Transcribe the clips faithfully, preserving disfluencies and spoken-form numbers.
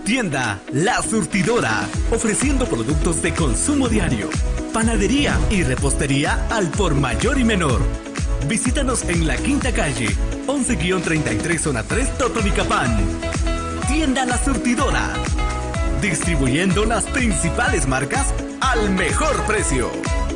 tienda La Surtidora, ofreciendo productos de consumo diario, panadería y repostería al por mayor y menor. Visítanos en la quinta calle, once treinta y tres, zona tres, Totonicapán. Tienda La Surtidora, distribuyendo las principales marcas al mejor precio.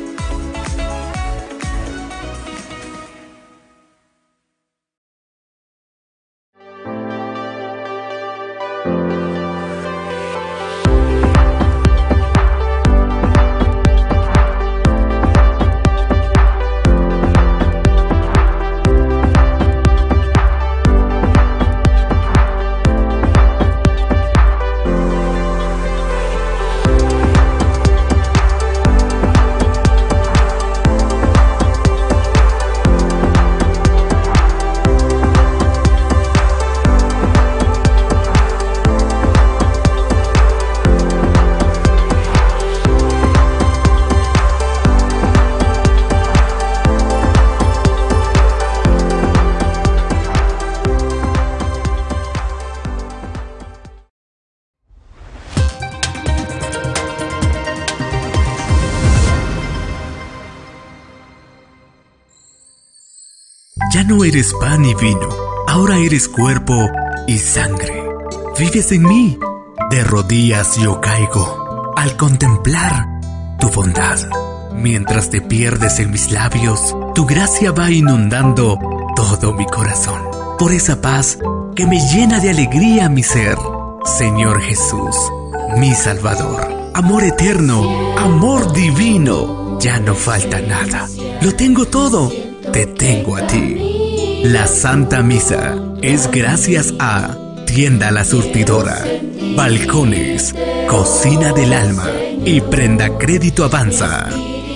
Ya no eres pan y vino, ahora eres cuerpo y sangre. Vives en mí, de rodillas yo caigo al contemplar tu bondad. Mientras te pierdes en mis labios, tu gracia va inundando todo mi corazón. Por esa paz que me llena de alegría mi ser, Señor Jesús, mi Salvador. Amor eterno, amor divino, ya no falta nada. Lo tengo todo. Te tengo a ti. La Santa Misa es gracias a Tienda La Surtidora, Balcones, Cocina del Alma y Prenda Crédito Avanza.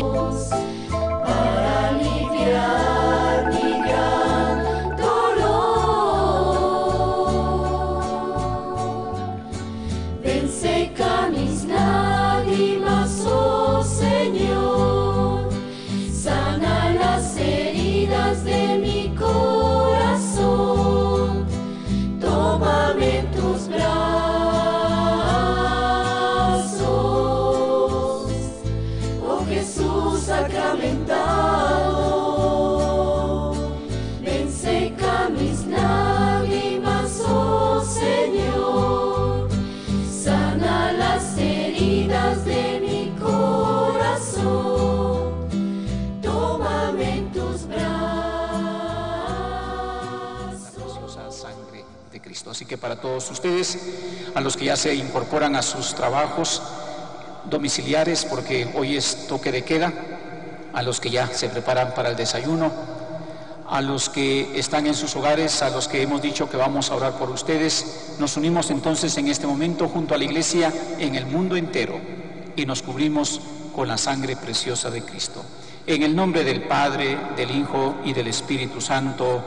Así que para todos ustedes, a los que ya se incorporan a sus trabajos domiciliares, porque hoy es toque de queda, a los que ya se preparan para el desayuno, a los que están en sus hogares, a los que hemos dicho que vamos a orar por ustedes, nos unimos entonces en este momento junto a la Iglesia en el mundo entero y nos cubrimos con la sangre preciosa de Cristo. En el nombre del Padre, del Hijo y del Espíritu Santo.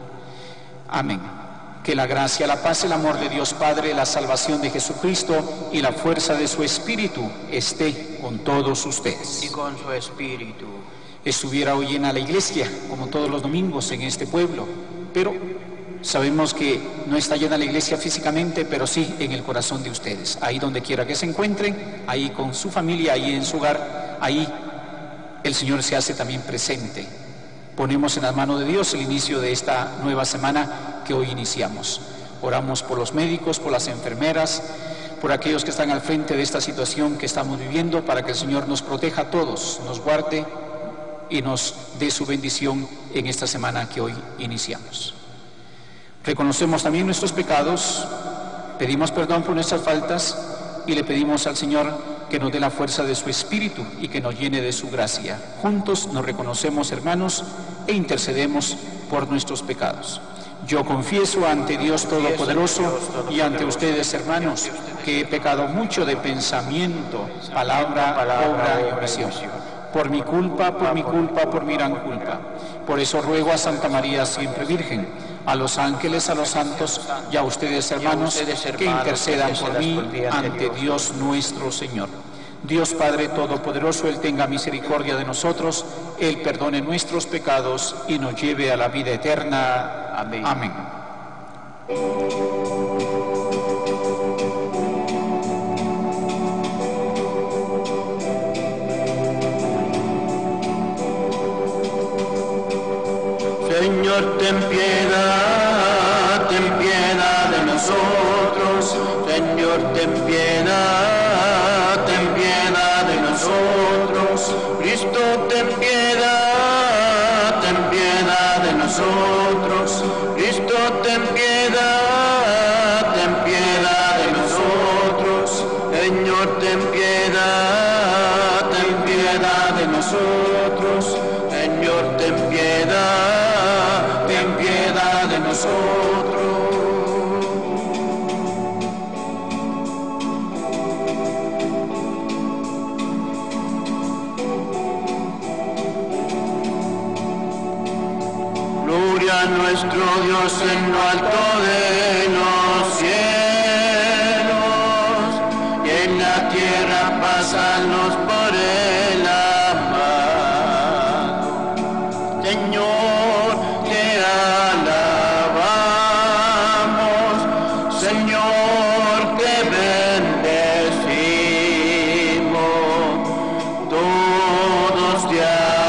Amén. Que la gracia, la paz, el amor de Dios Padre, la salvación de Jesucristo y la fuerza de su Espíritu esté con todos ustedes. Y con su Espíritu. Estuviera hoy llena la iglesia, como todos los domingos en este pueblo, pero sabemos que no está llena la iglesia físicamente, pero sí en el corazón de ustedes. Ahí donde quiera que se encuentren, ahí con su familia, ahí en su hogar, ahí el Señor se hace también presente. Ponemos en las manos de Dios el inicio de esta nueva semana que hoy iniciamos. Oramos por los médicos, por las enfermeras, por aquellos que están al frente de esta situación que estamos viviendo, para que el Señor nos proteja a todos, nos guarde y nos dé su bendición en esta semana que hoy iniciamos. Reconocemos también nuestros pecados, pedimos perdón por nuestras faltas y le pedimos al Señor que nos dé la fuerza de su Espíritu y que nos llene de su gracia. Juntos nos reconocemos hermanos e intercedemos por nuestros pecados. Yo confieso ante Dios Todopoderoso y ante ustedes hermanos que he pecado mucho de pensamiento, palabra, obra y omisión. Por mi culpa, por mi culpa, por mi gran culpa. Por eso ruego a Santa María siempre Virgen, a los ángeles, a los santos y a ustedes hermanos que intercedan por mí ante Dios nuestro Señor. Dios Padre Todopoderoso, Él tenga misericordia de nosotros, Él perdone nuestros pecados y nos lleve a la vida eterna. Amén. Amén. Señor, ten piedad, ten piedad de nosotros. Señor, ten piedad, ten piedad de nosotros. Cristo, ten piedad, ten piedad de nosotros. Cristo, ten piedad, ten piedad de nosotros. Señor, ten piedad, ten piedad de nosotros. Señor, ten piedad, ten piedad de nosotros. Gloria a nuestro Dios en lo alto de los cielos, y en la tierra pásanos por el amado. Señor, te alabamos, Señor, te bendecimos, todos te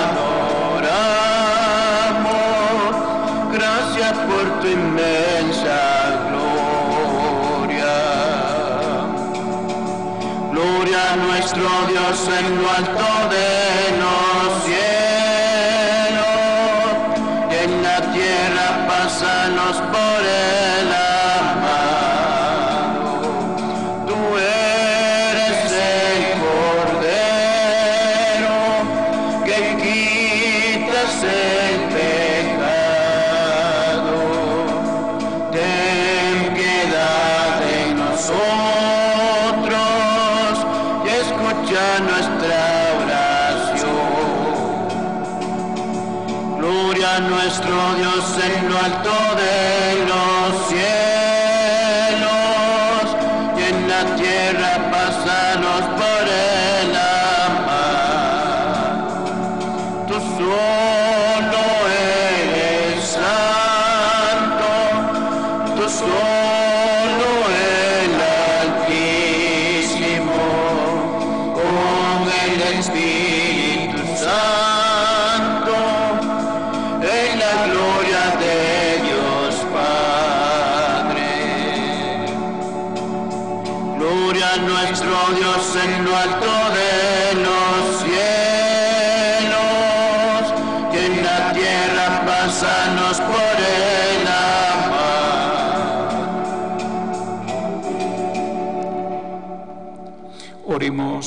adoramos, gracias por tu inmensa gloria. Gloria a nuestro Dios en lo alto de los cielos, y en la tierra pásanos por el amado. Tú eres el Cordero que quitas el pecado. Ten piedad de nosotros y escucha nuestra oración. Gloria a nuestro Dios en lo alto de los cielos, y en la tierra pásanos por el amado. Tú solo eres santo, tú solo el Altísimo, con el Espíritu Santo, en la gloria de Dios Padre. Gloria a nuestro Dios en lo alto de los cielos, y en la tierra pásanos por el amado. Oremos.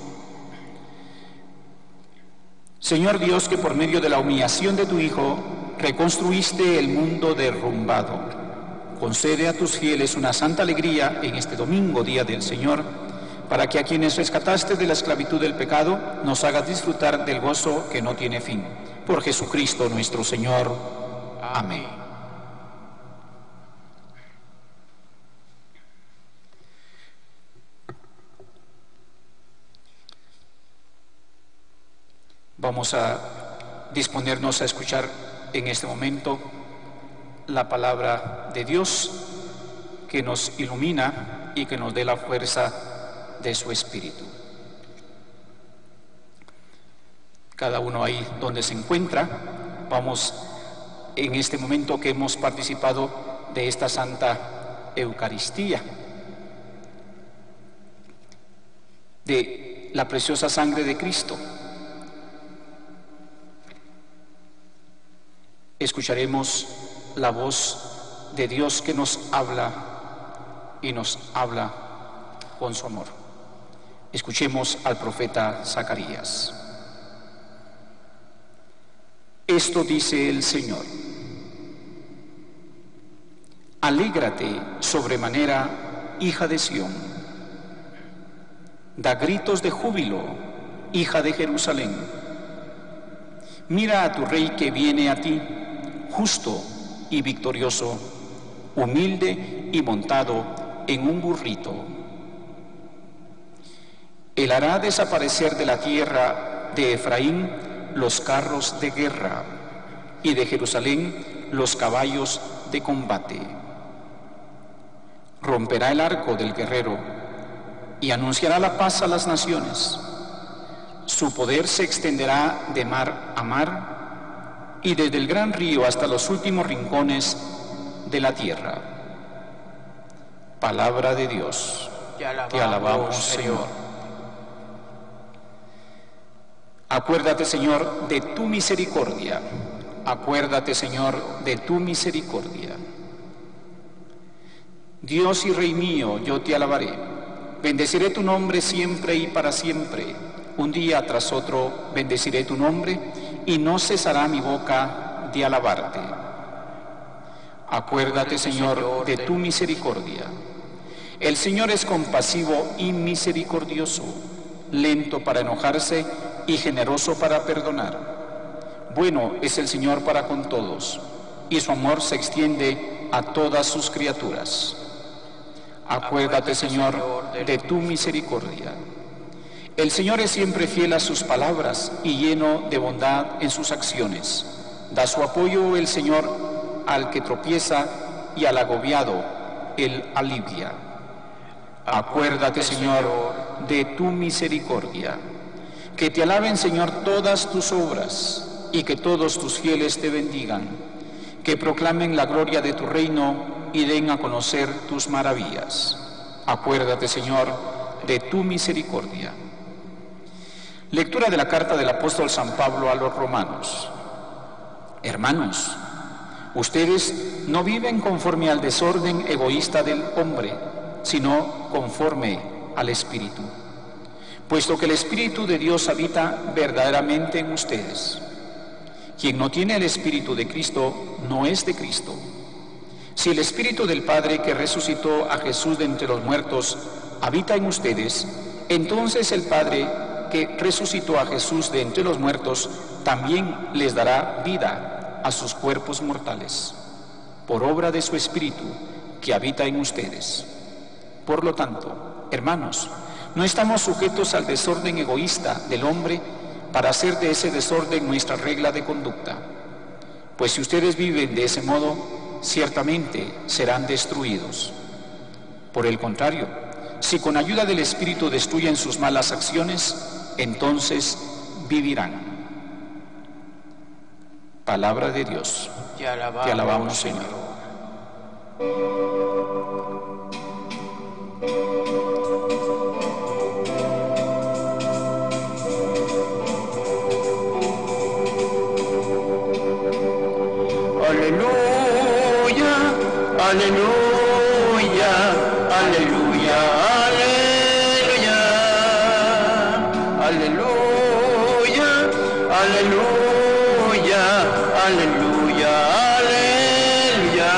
Señor Dios, que por medio de la humillación de tu Hijo reconstruiste el mundo derrumbado, concede a tus fieles una santa alegría en este domingo, día del Señor, para que a quienes rescataste de la esclavitud del pecado nos hagas disfrutar del gozo que no tiene fin. Por Jesucristo nuestro Señor. Amén. Vamos a disponernos a escuchar en este momento la palabra de Dios que nos ilumina y que nos dé la fuerza de su Espíritu. Cada uno ahí donde se encuentra, vamos en este momento que hemos participado de esta Santa Eucaristía, de la preciosa sangre de Cristo. Escucharemos la voz de Dios que nos habla y nos habla con su amor. Escuchemos al profeta Zacarías. Esto dice el Señor: alégrate sobremanera, hija de Sión. Da gritos de júbilo, hija de Jerusalén. Mira a tu rey que viene a ti, justo y victorioso, humilde y montado en un burrito. Él hará desaparecer de la tierra de Efraín los carros de guerra y de Jerusalén los caballos de combate. Romperá el arco del guerrero y anunciará la paz a las naciones. Su poder se extenderá de mar a mar y desde el gran río hasta los últimos rincones de la tierra. Palabra de Dios. Te alabamos, Te alabamos, Señor. Acuérdate, Señor, de tu misericordia. Acuérdate, Señor, de tu misericordia. Dios y Rey mío, yo te alabaré. Bendeciré tu nombre siempre y para siempre. Un día tras otro bendeciré tu nombre y no cesará mi boca de alabarte. Acuérdate, Señor, de tu misericordia. El Señor es compasivo y misericordioso, lento para enojarse y generoso para perdonar. Bueno es el Señor para con todos, y su amor se extiende a todas sus criaturas. Acuérdate, Señor, de tu misericordia. El Señor es siempre fiel a sus palabras y lleno de bondad en sus acciones. Da su apoyo el Señor al que tropieza y al agobiado él alivia. Acuérdate, Señor, de tu misericordia. Que te alaben, Señor, todas tus obras y que todos tus fieles te bendigan. Que proclamen la gloria de tu reino y den a conocer tus maravillas. Acuérdate, Señor, de tu misericordia. Lectura de la carta del apóstol San Pablo a los romanos. Hermanos, ustedes no viven conforme al desorden egoísta del hombre, sino conforme al Espíritu, puesto que el Espíritu de Dios habita verdaderamente en ustedes. Quien no tiene el Espíritu de Cristo no es de Cristo. Si el Espíritu del Padre que resucitó a Jesús de entre los muertos habita en ustedes, entonces el Padre que resucitó a Jesús de entre los muertos también les dará vida a sus cuerpos mortales, por obra de su Espíritu que habita en ustedes. Por lo tanto, hermanos, no estamos sujetos al desorden egoísta del hombre para hacer de ese desorden nuestra regla de conducta. Pues si ustedes viven de ese modo, ciertamente serán destruidos. Por el contrario, si con ayuda del Espíritu destruyen sus malas acciones, entonces vivirán. Palabra de Dios. Te alabamos, Te alabamos, Señor. Aleluya, aleluya, aleluya, aleluya, aleluya, aleluya, aleluya, aleluya.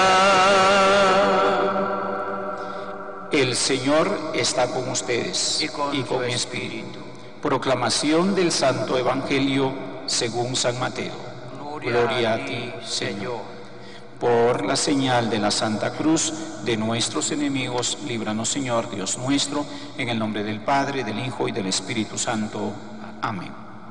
El Señor está con ustedes Y con y con tu mi espíritu. Proclamación del Santo Evangelio según San Mateo. Gloria a ti, Señor. Por la señal de la Santa Cruz de nuestros enemigos, líbranos, Señor, Dios nuestro, en el nombre del Padre, del Hijo y del Espíritu Santo. Amén.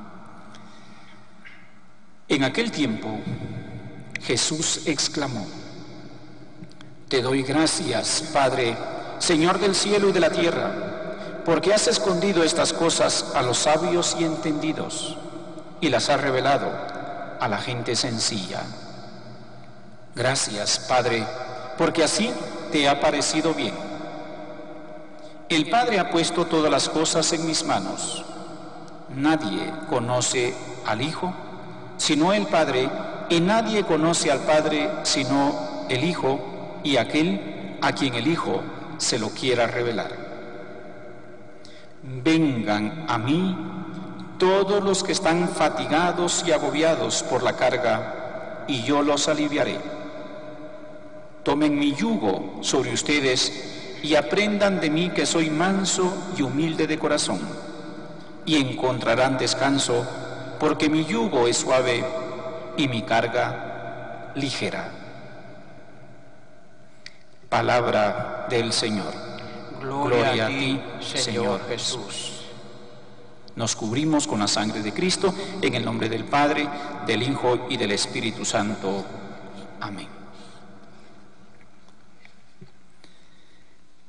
En aquel tiempo, Jesús exclamó: Te doy gracias, Padre, Señor del cielo y de la tierra, porque has escondido estas cosas a los sabios y entendidos, y las has revelado a la gente sencilla. Gracias, Padre, porque así te ha parecido bien. El Padre ha puesto todas las cosas en mis manos. Nadie conoce al Hijo sino el Padre, y nadie conoce al Padre sino el Hijo y aquel a quien el Hijo se lo quiera revelar. Vengan a mí todos los que están fatigados y agobiados por la carga, y yo los aliviaré. Tomen mi yugo sobre ustedes y aprendan de mí, que soy manso y humilde de corazón, y encontrarán descanso, porque mi yugo es suave y mi carga ligera. Palabra del Señor. Gloria, Gloria a ti, Señor, Señor Jesús. Nos cubrimos con la sangre de Cristo, en el nombre del Padre, del Hijo y del Espíritu Santo. Amén.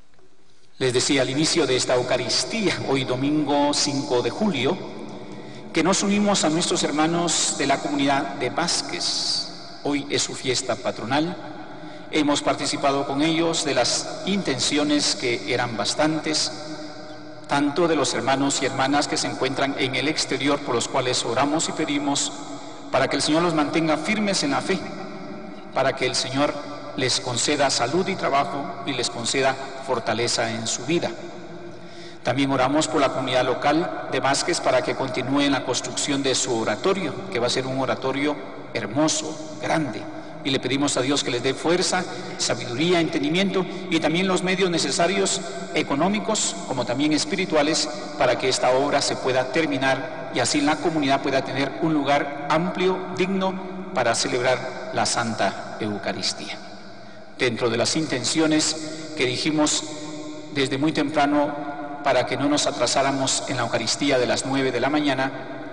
Les decía al inicio de esta Eucaristía, hoy domingo cinco de julio, que nos unimos a nuestros hermanos de la comunidad de Vázquez. Hoy es su fiesta patronal. Hemos participado con ellos de las intenciones, que eran bastantes, tanto de los hermanos y hermanas que se encuentran en el exterior, por los cuales oramos y pedimos para que el Señor los mantenga firmes en la fe, para que el Señor les conceda salud y trabajo y les conceda fortaleza en su vida. También oramos por la comunidad local de Vázquez para que continúe en la construcción de su oratorio, que va a ser un oratorio hermoso, grande, y le pedimos a Dios que les dé fuerza, sabiduría, entendimiento y también los medios necesarios, económicos como también espirituales, para que esta obra se pueda terminar y así la comunidad pueda tener un lugar amplio, digno, para celebrar la Santa Eucaristía. Dentro de las intenciones que dijimos desde muy temprano, para que no nos atrasáramos en la Eucaristía de las nueve de la mañana,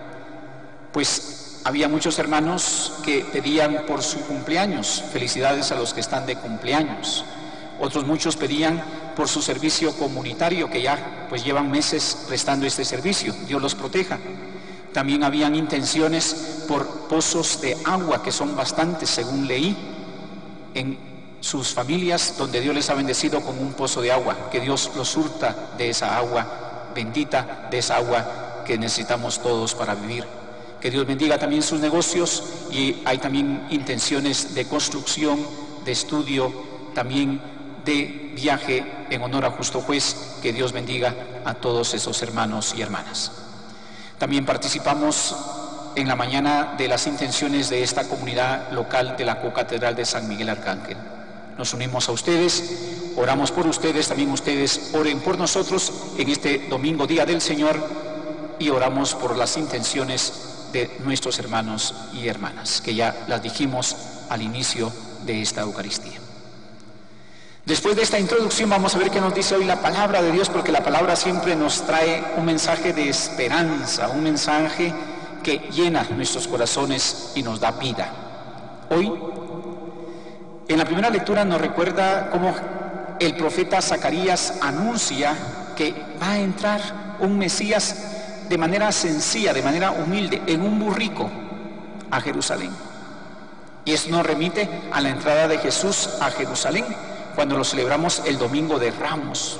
pues había muchos hermanos que pedían por su cumpleaños, felicidades a los que están de cumpleaños. Otros muchos pedían por su servicio comunitario, que ya pues llevan meses prestando este servicio, Dios los proteja. También habían intenciones por pozos de agua, que son bastantes según leí, en sus familias donde Dios les ha bendecido con un pozo de agua, que Dios los surta de esa agua bendita, de esa agua que necesitamos todos para vivir. Que Dios bendiga también sus negocios, y hay también intenciones de construcción, de estudio, también de viaje en honor a Justo Juez. Que Dios bendiga a todos esos hermanos y hermanas. También participamos en la mañana de las intenciones de esta comunidad local de la Cocatedral de San Miguel Arcángel. Nos unimos a ustedes, oramos por ustedes, también ustedes oren por nosotros en este domingo, Día del Señor, y oramos por las intenciones de nuestros hermanos y hermanas, que ya las dijimos al inicio de esta Eucaristía. Después de esta introducción vamos a ver qué nos dice hoy la palabra de Dios, porque la palabra siempre nos trae un mensaje de esperanza, un mensaje que llena nuestros corazones y nos da vida. Hoy, en la primera lectura nos recuerda cómo el profeta Zacarías anuncia que va a entrar un Mesías de manera sencilla, de manera humilde, en un burrico a Jerusalén. Y eso nos remite a la entrada de Jesús a Jerusalén, cuando lo celebramos el Domingo de Ramos.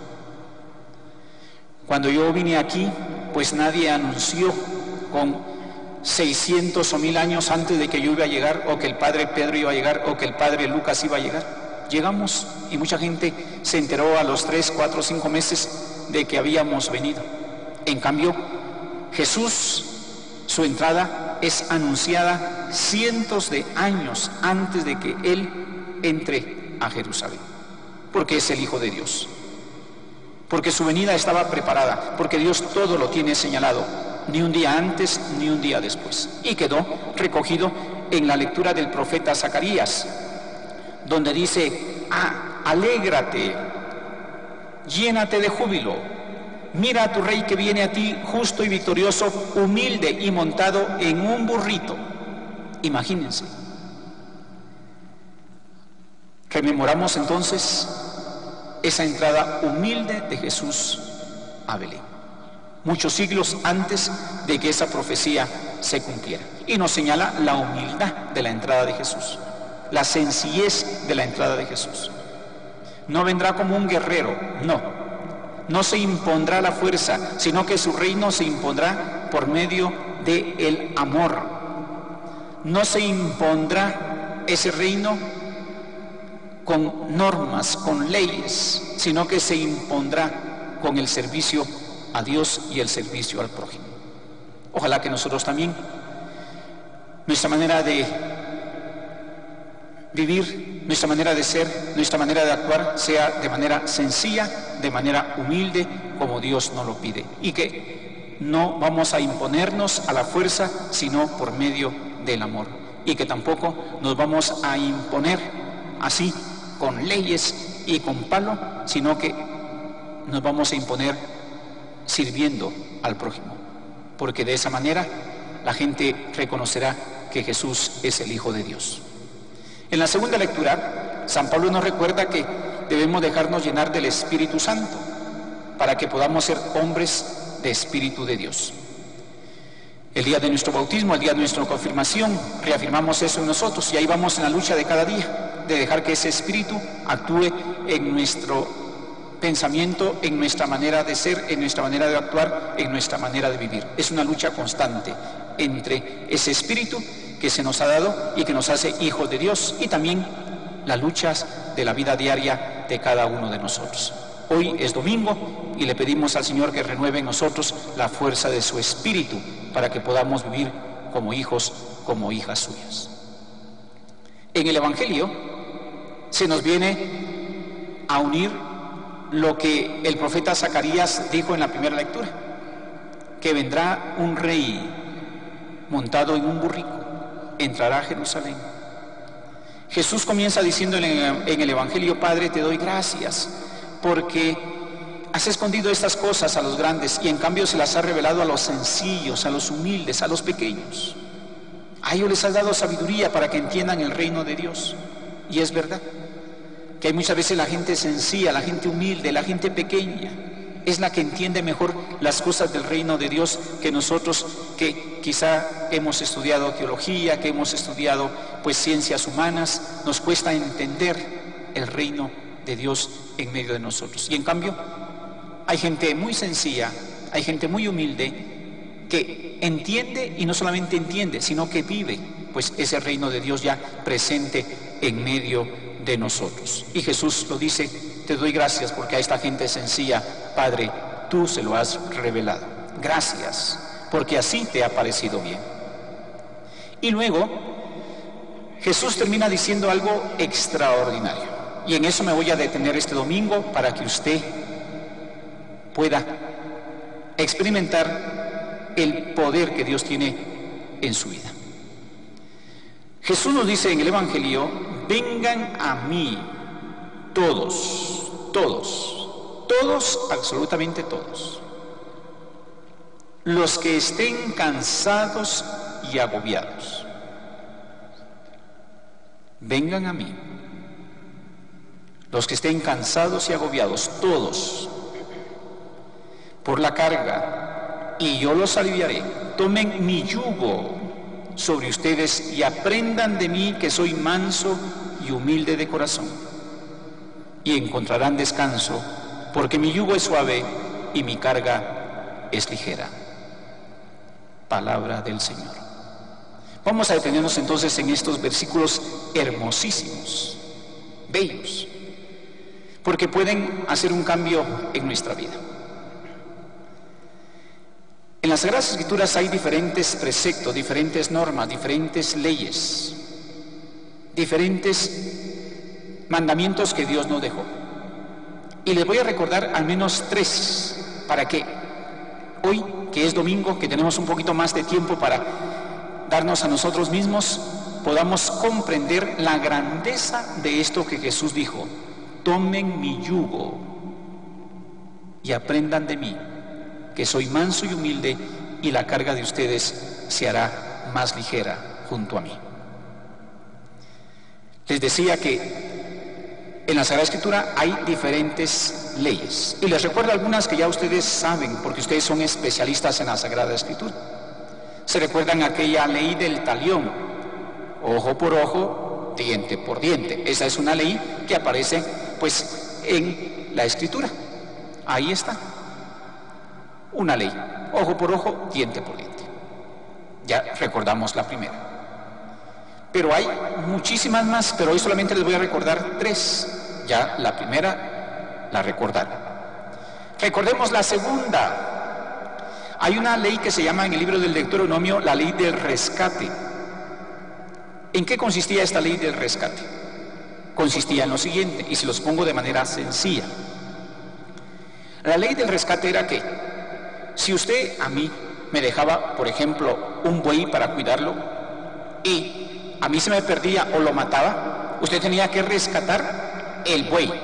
Cuando yo vine aquí, pues nadie anunció con seiscientos o mil años antes de que yo iba a llegar, o que el padre Pedro iba a llegar, o que el padre Lucas iba a llegar. Llegamos y mucha gente se enteró a los tres, cuatro, cinco meses de que habíamos venido. En cambio, Jesús, su entrada es anunciada cientos de años antes de que Él entre a Jerusalén, porque es el Hijo de Dios, porque su venida estaba preparada, porque Dios todo lo tiene señalado, ni un día antes ni un día después, y quedó recogido en la lectura del profeta Zacarías, donde dice: ah, alégrate, llénate de júbilo. Mira a tu rey que viene a ti, justo y victorioso, humilde y montado en un burrito. Imagínense. Rememoramos entonces esa entrada humilde de Jesús a Belén, muchos siglos antes de que esa profecía se cumpliera. Y nos señala la humildad de la entrada de Jesús, la sencillez de la entrada de Jesús. No vendrá como un guerrero, no. No se impondrá la fuerza, sino que su reino se impondrá por medio del amor. No se impondrá ese reino con normas, con leyes, sino que se impondrá con el servicio a Dios y el servicio al prójimo. Ojalá que nosotros también, nuestra manera de vivir, nuestra manera de ser, nuestra manera de actuar sea de manera sencilla, de manera humilde, como Dios nos lo pide, y que no vamos a imponernos a la fuerza, sino por medio del amor, y que tampoco nos vamos a imponer así con leyes y con palo, sino que nos vamos a imponer sirviendo al prójimo, porque de esa manera la gente reconocerá que Jesús es el Hijo de Dios. En la segunda lectura, San Pablo nos recuerda que debemos dejarnos llenar del Espíritu Santo para que podamos ser hombres de Espíritu de Dios. El día de nuestro bautismo, el día de nuestra confirmación, reafirmamos eso en nosotros y ahí vamos en la lucha de cada día, de dejar que ese espíritu actúe en nuestro pensamiento, en nuestra manera de ser, en nuestra manera de actuar, en nuestra manera de vivir. Es una lucha constante entre ese espíritu que se nos ha dado y que nos hace hijos de Dios, y también las luchas de la vida diaria de cada uno de nosotros. Hoy es domingo y le pedimos al Señor que renueve en nosotros la fuerza de su espíritu para que podamos vivir como hijos, como hijas suyas. En el Evangelio se nos viene a unir lo que el profeta Zacarías dijo en la primera lectura, que vendrá un rey montado en un burrico, entrará a Jerusalén. Jesús comienza diciendo en el, en el Evangelio: Padre, te doy gracias porque has escondido estas cosas a los grandes y en cambio se las has revelado a los sencillos, a los humildes, a los pequeños. A ellos les has dado sabiduría para que entiendan el reino de Dios. Y es verdad que hay muchas veces la gente sencilla, la gente humilde, la gente pequeña es la que entiende mejor las cosas del reino de Dios que nosotros, que quizá hemos estudiado teología, que hemos estudiado pues ciencias humanas, nos cuesta entender el reino de Dios en medio de nosotros. Y en cambio hay gente muy sencilla, hay gente muy humilde que entiende, y no solamente entiende, sino que vive pues ese reino de Dios ya presente en medio de nosotros. Y Jesús lo dice: te doy gracias porque a esta gente sencilla, Padre, tú se lo has revelado. Gracias, porque así te ha parecido bien. Y luego Jesús termina diciendo algo extraordinario, y en eso me voy a detener este domingo para que usted pueda experimentar el poder que Dios tiene en su vida. Jesús nos dice en el Evangelio: vengan a mí todos, todos, todos, absolutamente todos, los que estén cansados y agobiados. Vengan a mí, los que estén cansados y agobiados, todos, por la carga, y yo los aliviaré. Tomen mi yugo sobre ustedes y aprendan de mí, que soy manso y humilde de corazón, y encontrarán descanso, porque mi yugo es suave y mi carga es ligera. Palabra del Señor. Vamos a detenernos entonces en estos versículos hermosísimos, bellos, porque pueden hacer un cambio en nuestra vida. En las Sagradas Escrituras hay diferentes preceptos, diferentes normas, diferentes leyes, diferentes mandamientos que Dios nos dejó. Y les voy a recordar al menos tres, para que hoy, que es domingo, que tenemos un poquito más de tiempo para darnos a nosotros mismos, podamos comprender la grandeza de esto que Jesús dijo: tomen mi yugo y aprendan de mí, que soy manso y humilde, y la carga de ustedes se hará más ligera junto a mí. Les decía que en la Sagrada Escritura hay diferentes leyes, y les recuerdo algunas que ya ustedes saben, porque ustedes son especialistas en la Sagrada Escritura. Se recuerdan aquella ley del talión: ojo por ojo, diente por diente. Esa es una ley que aparece pues en la Escritura. Ahí está. Una ley: ojo por ojo, diente por diente. Ya recordamos la primera. Pero hay muchísimas más, pero hoy solamente les voy a recordar tres. Ya la primera la recordaron. Recordemos la segunda. Hay una ley que se llama en el libro del Deuteronomio la ley del rescate. ¿En qué consistía esta ley del rescate? Consistía en lo siguiente, y se los pongo de manera sencilla. La ley del rescate era que si usted a mí me dejaba, por ejemplo, un buey para cuidarlo, y a mí se me perdía o lo mataba, usted tenía que rescatar el buey.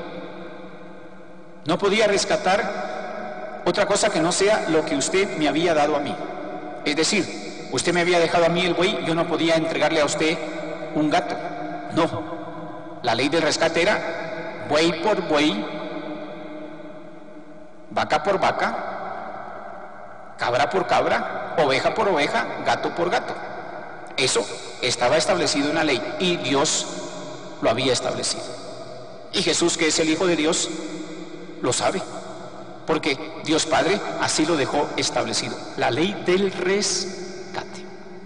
No podía rescatar otra cosa que no sea lo que usted me había dado a mí. Es decir, usted me había dejado a mí el buey, yo no podía entregarle a usted un gato. No. La ley del rescate era buey por buey, vaca por vaca, cabra por cabra, oveja por oveja, gato por gato. Eso estaba establecido en la ley y Dios lo había establecido. Y Jesús, que es el Hijo de Dios, lo sabe, porque Dios Padre así lo dejó establecido, la ley del rescate.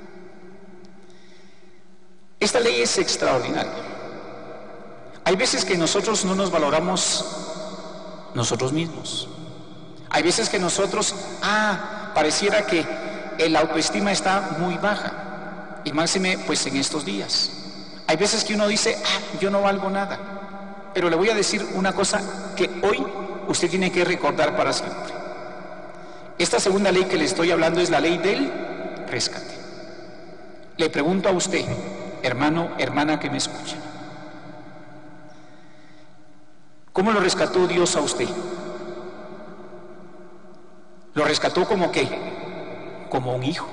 Esta ley es extraordinaria. Hay veces que nosotros no nos valoramos nosotros mismos. Hay veces que nosotros, ah, pareciera que la autoestima está muy baja, y máxime pues en estos días. Hay veces que uno dice, ah, yo no valgo nada. Pero le voy a decir una cosa que hoy usted tiene que recordar para siempre. Esta segunda ley que le estoy hablando es la ley del rescate. Le pregunto a usted, hermano, hermana que me escucha, ¿cómo lo rescató Dios a usted? ¿Lo rescató como qué? Como un hijo.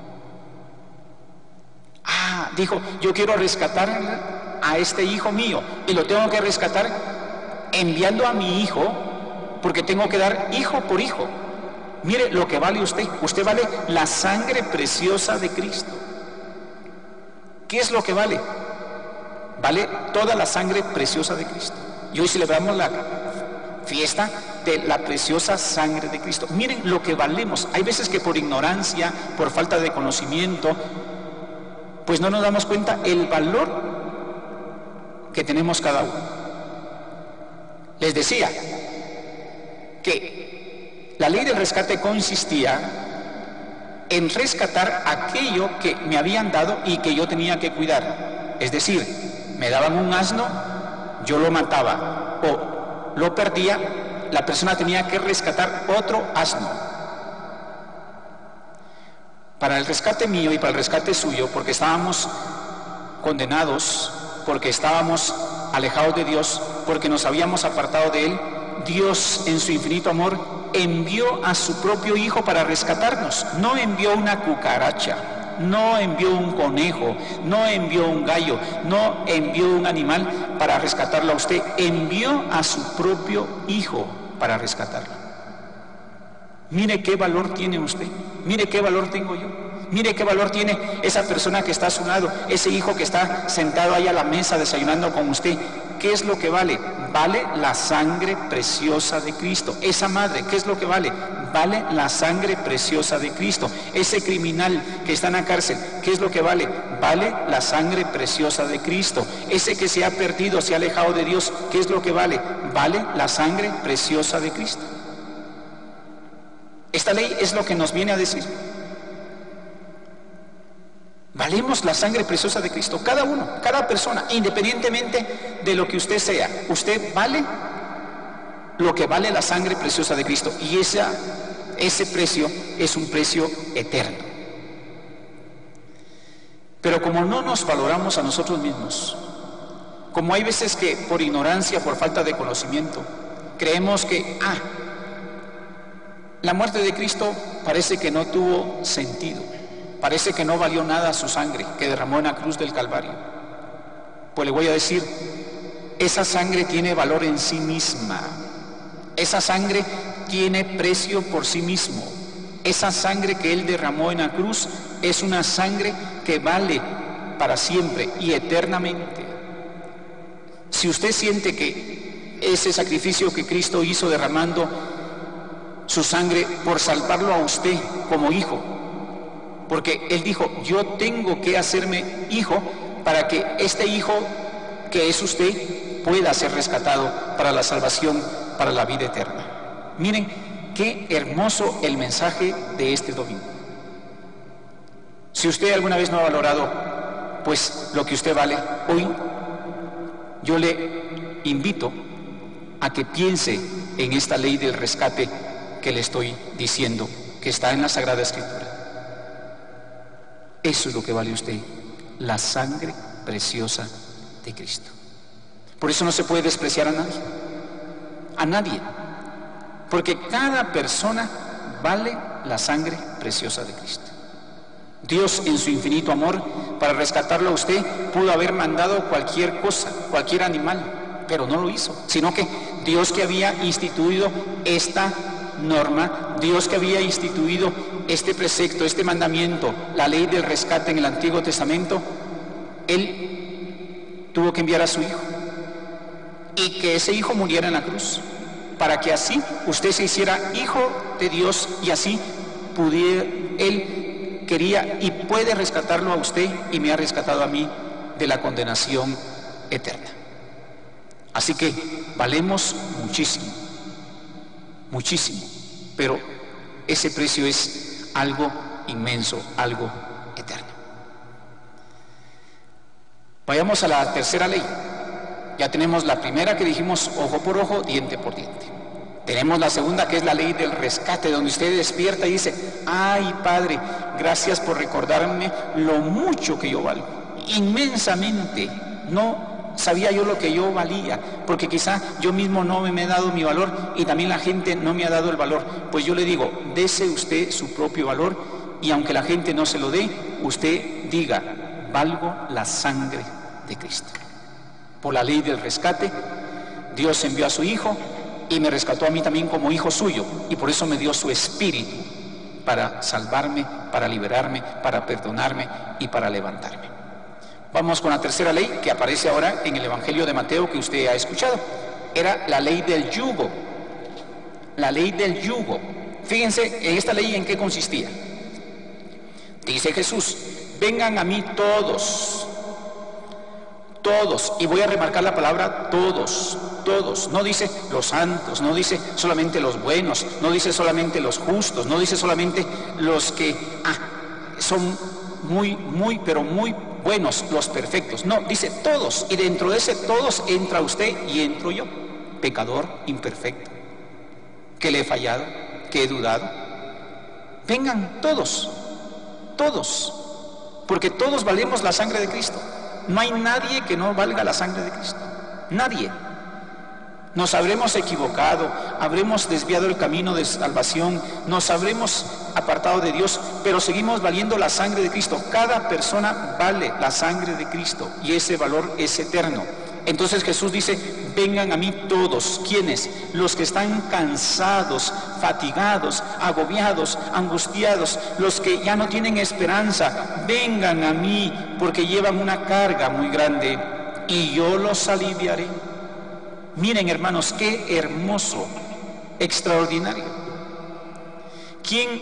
Ah, dijo, yo quiero rescatar a este hijo mío y lo tengo que rescatar enviando a mi hijo, porque tengo que dar hijo por hijo. Mire lo que vale usted. Usted vale la sangre preciosa de Cristo. ¿Qué es lo que vale? Vale toda la sangre preciosa de Cristo. Y hoy celebramos la fiesta de la preciosa sangre de Cristo. Miren lo que valemos. Hay veces que por ignorancia, por falta de conocimiento, pues no nos damos cuenta el valor que tenemos cada uno. Les decía que la ley del rescate consistía en rescatar aquello que me habían dado y que yo tenía que cuidar. Es decir, me daban un asno, yo lo mataba o lo perdía, la persona tenía que rescatar otro asno. Para el rescate mío y para el rescate suyo, porque estábamos condenados, porque estábamos alejados de Dios, porque nos habíamos apartado de Él, Dios en su infinito amor envió a su propio Hijo para rescatarnos. No envió una cucaracha, no envió un conejo, no envió un gallo, no envió un animal para rescatarlo a usted, envió a su propio Hijo para rescatarlo. Mire qué valor tiene usted, mire qué valor tengo yo, mire qué valor tiene esa persona que está a su lado, ese hijo que está sentado ahí a la mesa desayunando con usted. ¿Qué es lo que vale? Vale la sangre preciosa de Cristo. Esa madre, ¿qué es lo que vale? Vale la sangre preciosa de Cristo. Ese criminal que está en la cárcel, ¿qué es lo que vale? Vale la sangre preciosa de Cristo. Ese que se ha perdido, se ha alejado de Dios, ¿qué es lo que vale? Vale la sangre preciosa de Cristo. Esta ley es lo que nos viene a decir. Valemos la sangre preciosa de Cristo, cada uno, cada persona, independientemente de lo que usted sea. Usted vale lo que vale la sangre preciosa de Cristo, y esa, ese precio es un precio eterno. Pero como no nos valoramos a nosotros mismos, como hay veces que por ignorancia, por falta de conocimiento, creemos que, ah, la muerte de Cristo parece que no tuvo sentido, parece que no valió nada su sangre que derramó en la cruz del Calvario. Pues le voy a decir, esa sangre tiene valor en sí misma, esa sangre tiene precio por sí mismo. Esa sangre que Él derramó en la cruz es una sangre que vale para siempre y eternamente. Si usted siente que ese sacrificio que Cristo hizo derramando su sangre por salvarlo a usted como hijo, porque Él dijo, yo tengo que hacerme hijo para que este hijo que es usted pueda ser rescatado para la salvación, para la vida eterna. Miren qué hermoso el mensaje de este domingo. Si usted alguna vez no ha valorado pues lo que usted vale, hoy yo le invito a que piense en esta ley del rescate que le estoy diciendo, que está en la Sagrada Escritura. Eso es lo que vale usted, la sangre preciosa de Cristo. Por eso no se puede despreciar a nadie, a nadie, porque cada persona vale la sangre preciosa de Cristo. Dios en su infinito amor, para rescatarlo a usted, pudo haber mandado cualquier cosa, cualquier animal, pero no lo hizo, sino que Dios, que había instituido esta norma, Dios que había instituido este precepto, este mandamiento, la ley del rescate en el Antiguo Testamento, Él tuvo que enviar a su Hijo y que ese Hijo muriera en la cruz, para que así usted se hiciera hijo de Dios y así pudiera, Él quería y puede rescatarlo a usted y me ha rescatado a mí de la condenación eterna. Así que valemos muchísimo, muchísimo, pero ese precio es algo inmenso, algo eterno. Vayamos a la tercera ley. Ya tenemos la primera que dijimos, ojo por ojo, diente por diente. Tenemos la segunda, que es la ley del rescate, donde usted despierta y dice, ay Padre, gracias por recordarme lo mucho que yo valgo, inmensamente. No sabía yo lo que yo valía, porque quizá yo mismo no me he dado mi valor y también la gente no me ha dado el valor. Pues yo le digo, dese usted su propio valor y aunque la gente no se lo dé, usted diga, valgo la sangre de Cristo. Por la ley del rescate, Dios envió a su Hijo y me rescató a mí también como hijo suyo, y por eso me dio su Espíritu para salvarme, para liberarme, para perdonarme y para levantarme. Vamos con la tercera ley que aparece ahora en el Evangelio de Mateo, que usted ha escuchado. Era la ley del yugo. La ley del yugo. Fíjense en esta ley en qué consistía. Dice Jesús, vengan a mí todos, todos, y voy a remarcar la palabra todos, todos. No dice los santos, no dice solamente los buenos, no dice solamente los justos, no dice solamente los que ah, son muy, muy, pero muy buenos, los perfectos. No, dice todos, y dentro de ese todos entra usted y entro yo, pecador imperfecto, que le he fallado, que he dudado. Vengan todos, todos, porque todos valemos la sangre de Cristo. No hay nadie que no valga la sangre de Cristo, nadie. Nos habremos equivocado, habremos desviado el camino de salvación, nos habremos apartado de Dios, pero seguimos valiendo la sangre de Cristo. Cada persona vale la sangre de Cristo y ese valor es eterno. Entonces Jesús dice, vengan a mí todos. ¿Quiénes? Los que están cansados, fatigados, agobiados, angustiados, los que ya no tienen esperanza. Vengan a mí porque llevan una carga muy grande y yo los aliviaré. Miren, hermanos, qué hermoso, extraordinario. ¿Quién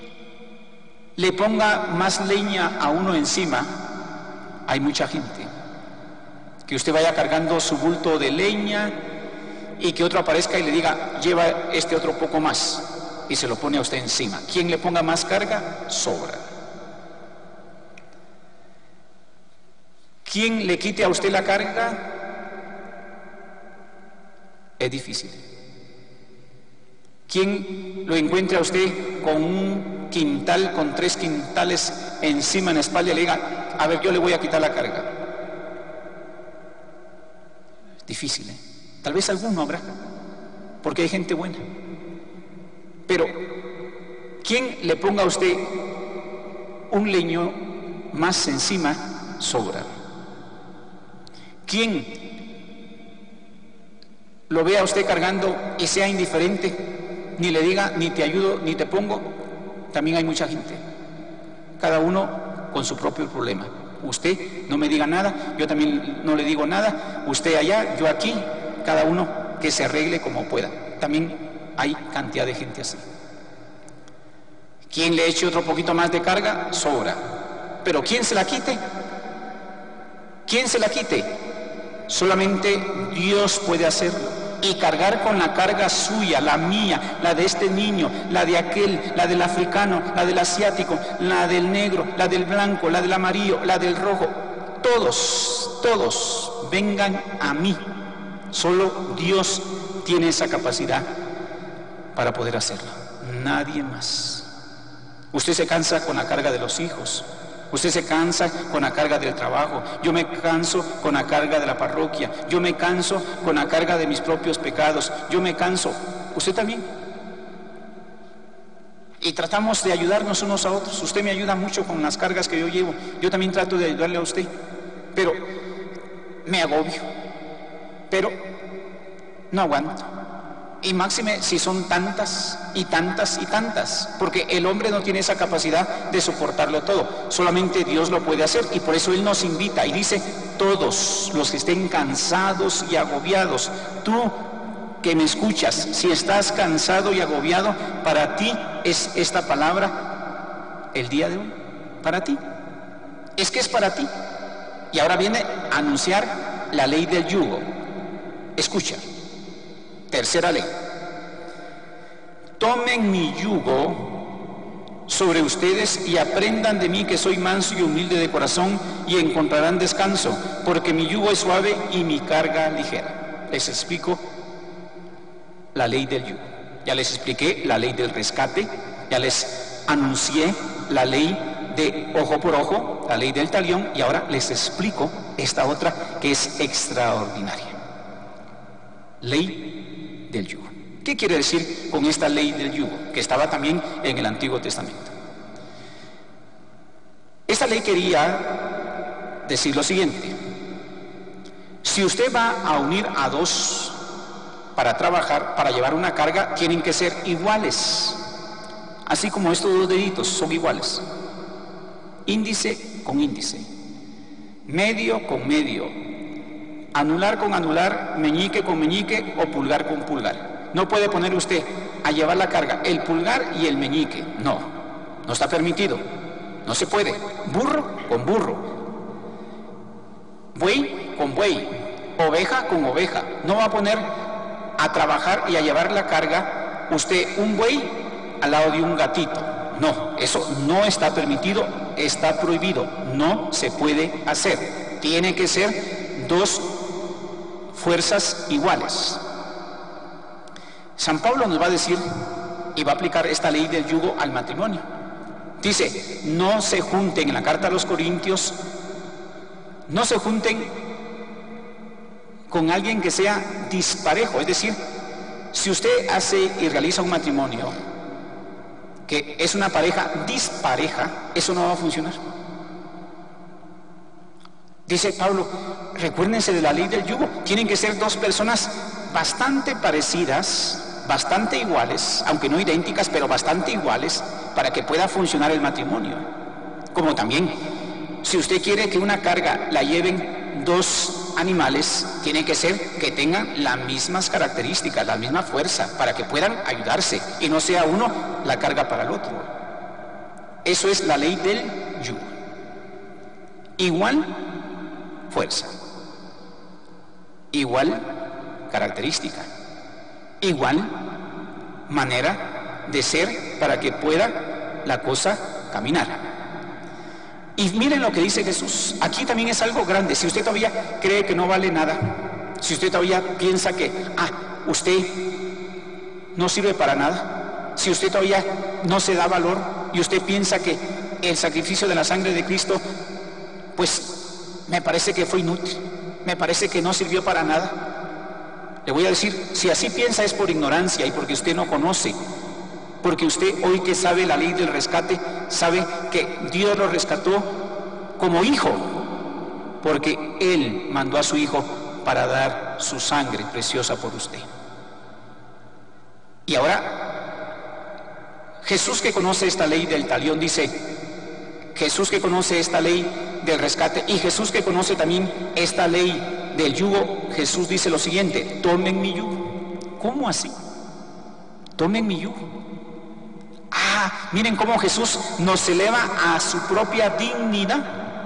le ponga más leña a uno encima? Hay mucha gente. Que usted vaya cargando su bulto de leña y que otro aparezca y le diga, lleva este otro poco más, y se lo pone a usted encima. ¿Quién le ponga más carga? Sobra. ¿Quién le quite a usted la carga? Es difícil. ¿Quién lo encuentre a usted con un quintal, con tres quintales encima en la espalda y le diga, a ver, yo le voy a quitar la carga? Es difícil, ¿eh? Tal vez alguno habrá, porque hay gente buena. Pero, ¿quién le ponga a usted un leño más encima? Sobra. ¿Quién lo vea a usted cargando y sea indiferente, ni le diga, ni te ayudo, ni te pongo? También hay mucha gente. Cada uno con su propio problema. Usted no me diga nada, yo también no le digo nada. Usted allá, yo aquí, cada uno que se arregle como pueda. También hay cantidad de gente así. ¿Quién le eche otro poquito más de carga? Sobra. Pero ¿quién se la quite? ¿Quién se la quite? Solamente Dios puede hacerlo. Y cargar con la carga suya, la mía, la de este niño, la de aquel, la del africano, la del asiático, la del negro, la del blanco, la del amarillo, la del rojo. Todos, todos vengan a mí. Solo Dios tiene esa capacidad para poder hacerlo. Nadie más. Usted se cansa con la carga de los hijos. Usted se cansa con la carga del trabajo. Yo me canso con la carga de la parroquia. Yo me canso con la carga de mis propios pecados. Yo me canso. Usted también. Y tratamos de ayudarnos unos a otros. Usted me ayuda mucho con las cargas que yo llevo. Yo también trato de ayudarle a usted. Pero me agobio. Pero no aguanto. Y máxime si son tantas y tantas y tantas, porque el hombre no tiene esa capacidad de soportarlo todo, solamente Dios lo puede hacer, y por eso Él nos invita y dice: todos los que estén cansados y agobiados. Tú que me escuchas, si estás cansado y agobiado, para ti es esta palabra el día de hoy, para ti, es que es para ti. Y ahora viene a anunciar la ley del yugo. Escucha, tercera ley: tomen mi yugo sobre ustedes y aprendan de mí, que soy manso y humilde de corazón, y encontrarán descanso, porque mi yugo es suave y mi carga ligera. Les explico la ley del yugo. Ya les expliqué la ley del rescate, ya les anuncié la ley de ojo por ojo, la ley del talión, y ahora les explico esta otra que es extraordinaria. Ley del yugo. ¿Qué quiere decir con esta ley del yugo? Que estaba también en el Antiguo Testamento. Esta ley quería decir lo siguiente: si usted va a unir a dos para trabajar, para llevar una carga, tienen que ser iguales, así como estos dos deditos son iguales, índice con índice, medio con medio, anular con anular, meñique con meñique o pulgar con pulgar. No puede poner usted a llevar la carga el pulgar y el meñique, no, no está permitido, no se puede. Burro con burro, buey con buey, oveja con oveja. No va a poner a trabajar y a llevar la carga usted un buey al lado de un gatito. No, eso no está permitido, está prohibido, no se puede hacer. Tiene que ser dos fuerzas iguales. San Pablo nos va a decir y va a aplicar esta ley del yugo al matrimonio. Dice: no se junten, en la carta a los Corintios, no se junten con alguien que sea disparejo. Es decir, si usted hace y realiza un matrimonio que es una pareja dispareja, eso no va a funcionar. Dice Pablo: recuérdense de la ley del yugo, tienen que ser dos personas bastante parecidas, bastante iguales, aunque no idénticas, pero bastante iguales, para que pueda funcionar el matrimonio. Como también, si usted quiere que una carga la lleven dos animales, tiene que ser que tengan las mismas características, la misma fuerza, para que puedan ayudarse y no sea uno la carga para el otro. Eso es la ley del yugo. Igual fuerza, igual característica, igual manera de ser, para que pueda la cosa caminar. Y miren lo que dice Jesús. Aquí también es algo grande. Si usted todavía cree que no vale nada, si usted todavía piensa que ah, usted no sirve para nada, si usted todavía no se da valor y usted piensa que el sacrificio de la sangre de Cristo, pues me parece que fue inútil, me parece que no sirvió para nada, le voy a decir, si así piensa es por ignorancia y porque usted no conoce. Porque usted hoy que sabe la ley del rescate, sabe que Dios lo rescató como hijo, porque Él mandó a su hijo para dar su sangre preciosa por usted. Y ahora, Jesús que conoce esta ley del talión dice, Jesús que conoce esta ley del rescate y Jesús que conoce también esta ley del yugo, Jesús dice lo siguiente: tomen mi yugo. ¿Cómo así? Tomen mi yugo. Ah, miren cómo Jesús nos eleva a su propia dignidad.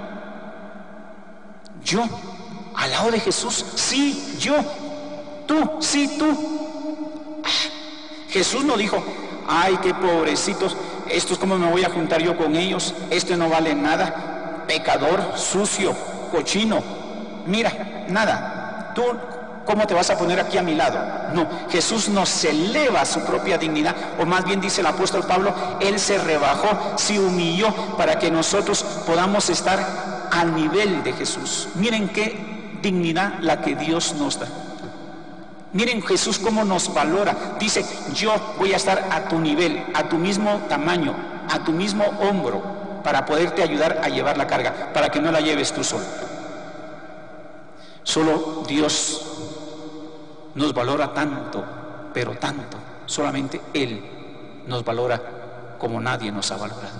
Yo, al lado de Jesús, sí, yo, tú, sí, tú. Ah, Jesús no dijo: ay, qué pobrecitos, estos cómo me voy a juntar yo con ellos, este no vale nada, pecador, sucio, cochino, mira, nada, tú ¿cómo te vas a poner aquí a mi lado? No, Jesús nos eleva a su propia dignidad, o más bien dice el apóstol Pablo, Él se rebajó, se humilló para que nosotros podamos estar al nivel de Jesús. Miren qué dignidad la que Dios nos da. Miren Jesús cómo nos valora. Dice: yo voy a estar a tu nivel, a tu mismo tamaño, a tu mismo hombro, para poderte ayudar a llevar la carga, para que no la lleves tú solo. Solo Dios nos valora tanto pero tanto. Solamente Él nos valora como nadie nos ha valorado.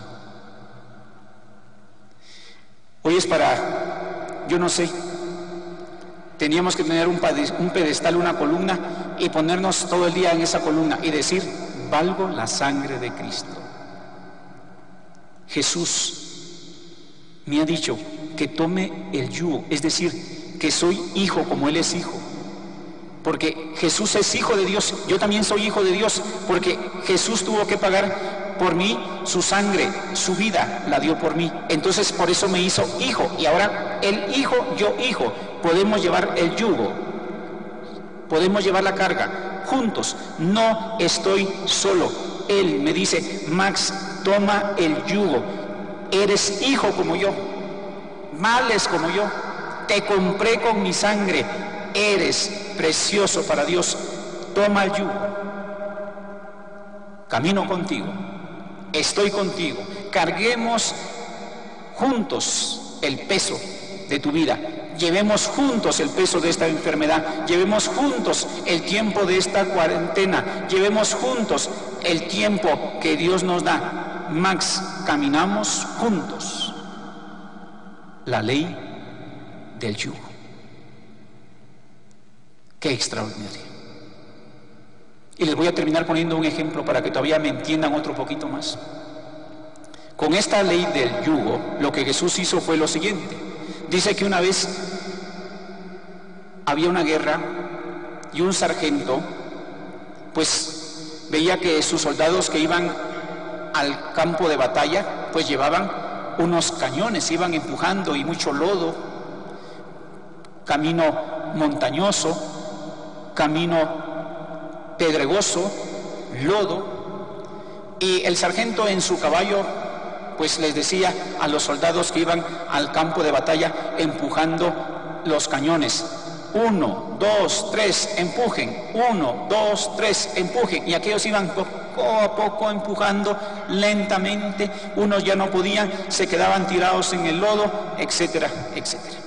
Hoy es para, yo no sé, teníamos que tener un pedestal, una columna, y ponernos todo el día en esa columna y decir: valgo la sangre de Cristo. Jesús me ha dicho que tome el yugo, es decir, que soy hijo como Él es hijo. Porque Jesús es hijo de Dios, yo también soy hijo de Dios, porque Jesús tuvo que pagar por mí su sangre, su vida la dio por mí. Entonces por eso me hizo hijo, y ahora el hijo, yo hijo, podemos llevar el yugo, podemos llevar la carga juntos. No estoy solo. Él me dice: Max, toma el yugo, eres hijo como yo, vales como yo, te compré con mi sangre, eres precioso para Dios, toma el yugo. Camino contigo, estoy contigo, carguemos juntos el peso de tu vida, llevemos juntos el peso de esta enfermedad, llevemos juntos el tiempo de esta cuarentena, llevemos juntos el tiempo que Dios nos da. Max, caminamos juntos la ley del yugo. Qué extraordinario. Y les voy a terminar poniendo un ejemplo para que todavía me entiendan otro poquito más. Con esta ley del yugo, lo que Jesús hizo fue lo siguiente. Dice que una vez había una guerra y un sargento pues veía que sus soldados que iban al campo de batalla pues llevaban unos cañones, iban empujando, y mucho lodo, camino montañoso, camino pedregoso, lodo, y el sargento en su caballo pues les decía a los soldados que iban al campo de batalla empujando los cañones: uno, dos, tres, empujen, uno, dos, tres, empujen. Y aquellos iban poco a poco empujando lentamente, unos ya no podían, se quedaban tirados en el lodo, etcétera, etcétera.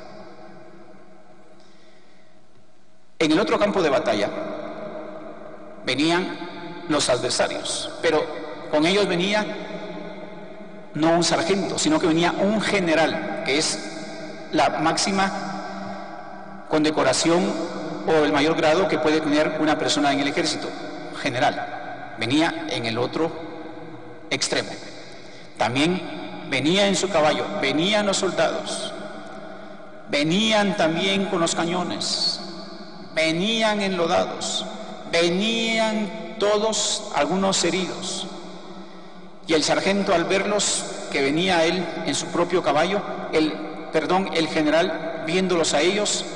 En el otro campo de batalla venían los adversarios, pero con ellos venía no un sargento, sino que venía un general, que es la máxima condecoración o el mayor grado que puede tener una persona en el ejército, general. Venía en el otro extremo. También venía en su caballo, venían los soldados, venían también con los cañones, venían enlodados, venían todos, algunos heridos. Y el sargento, al verlos, que venía él en su propio caballo, el, perdón, el general, viéndolos a ellos,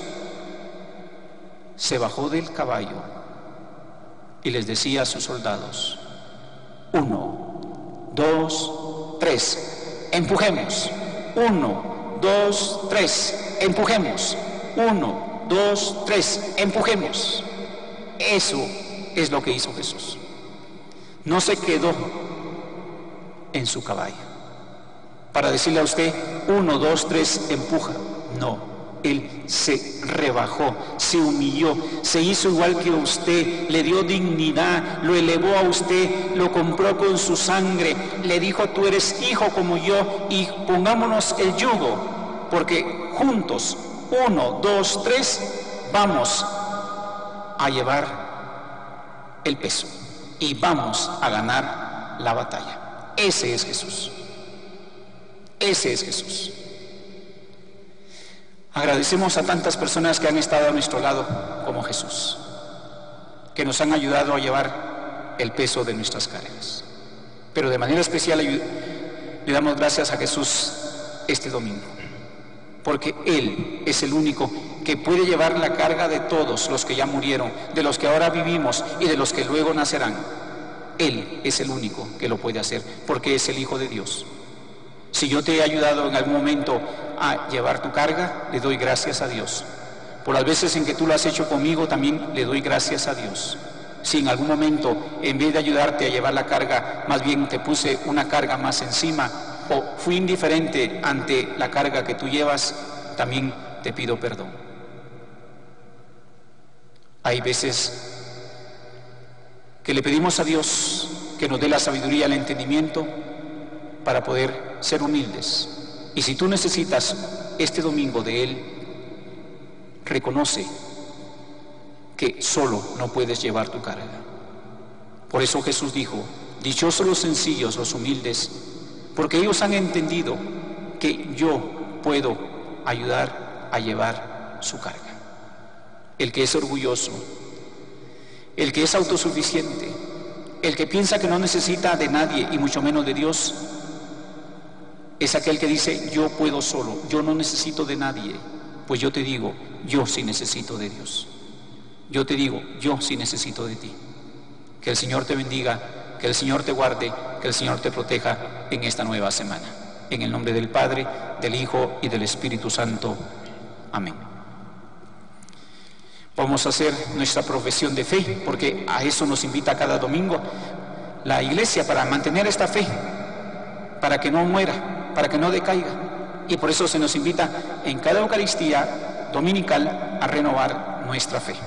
se bajó del caballo y les decía a sus soldados: uno, dos, tres, empujemos, uno, dos, tres, empujemos, uno, dos, tres, empujemos. Eso es lo que hizo Jesús. No se quedó en su caballo para decirle a usted: uno, dos, tres, empuja. No, Él se rebajó, se humilló, se hizo igual que usted, le dio dignidad, lo elevó a usted, lo compró con su sangre, le dijo: tú eres hijo como yo, y pongámonos el yugo, porque juntos, uno, dos, tres, vamos a llevar el peso y vamos a ganar la batalla. Ese es Jesús. Ese es Jesús. Agradecemos a tantas personas que han estado a nuestro lado como Jesús, que nos han ayudado a llevar el peso de nuestras cargas. Pero de manera especial le damos gracias a Jesús este domingo, porque Él es el único que puede llevar la carga de todos los que ya murieron, de los que ahora vivimos y de los que luego nacerán. Él es el único que lo puede hacer, porque es el Hijo de Dios. Si yo te he ayudado en algún momento a llevar tu carga, le doy gracias a Dios. Por las veces en que tú lo has hecho conmigo, también le doy gracias a Dios. Si en algún momento, en vez de ayudarte a llevar la carga, más bien te puse una carga más encima, o fui indiferente ante la carga que tú llevas, también te pido perdón. Hay veces que le pedimos a Dios que nos dé la sabiduría y el entendimiento para poder ser humildes. Y si tú necesitas este domingo de Él, reconoce que solo no puedes llevar tu carga. Por eso Jesús dijo: dichosos los sencillos, los humildes, porque ellos han entendido que yo puedo ayudar a llevar su carga. El que es orgulloso, el que es autosuficiente, el que piensa que no necesita de nadie y mucho menos de Dios, es aquel que dice: yo puedo solo, yo no necesito de nadie. Pues yo te digo, yo sí necesito de Dios. Yo te digo, yo sí necesito de ti. Que el Señor te bendiga, que el Señor te guarde, que el Señor te proteja en esta nueva semana. En el nombre del Padre, del Hijo y del Espíritu Santo. Amén. Vamos a hacer nuestra profesión de fe, porque a eso nos invita cada domingo la Iglesia, para mantener esta fe, para que no muera, para que no decaiga. Y por eso se nos invita en cada Eucaristía dominical a renovar nuestra fe.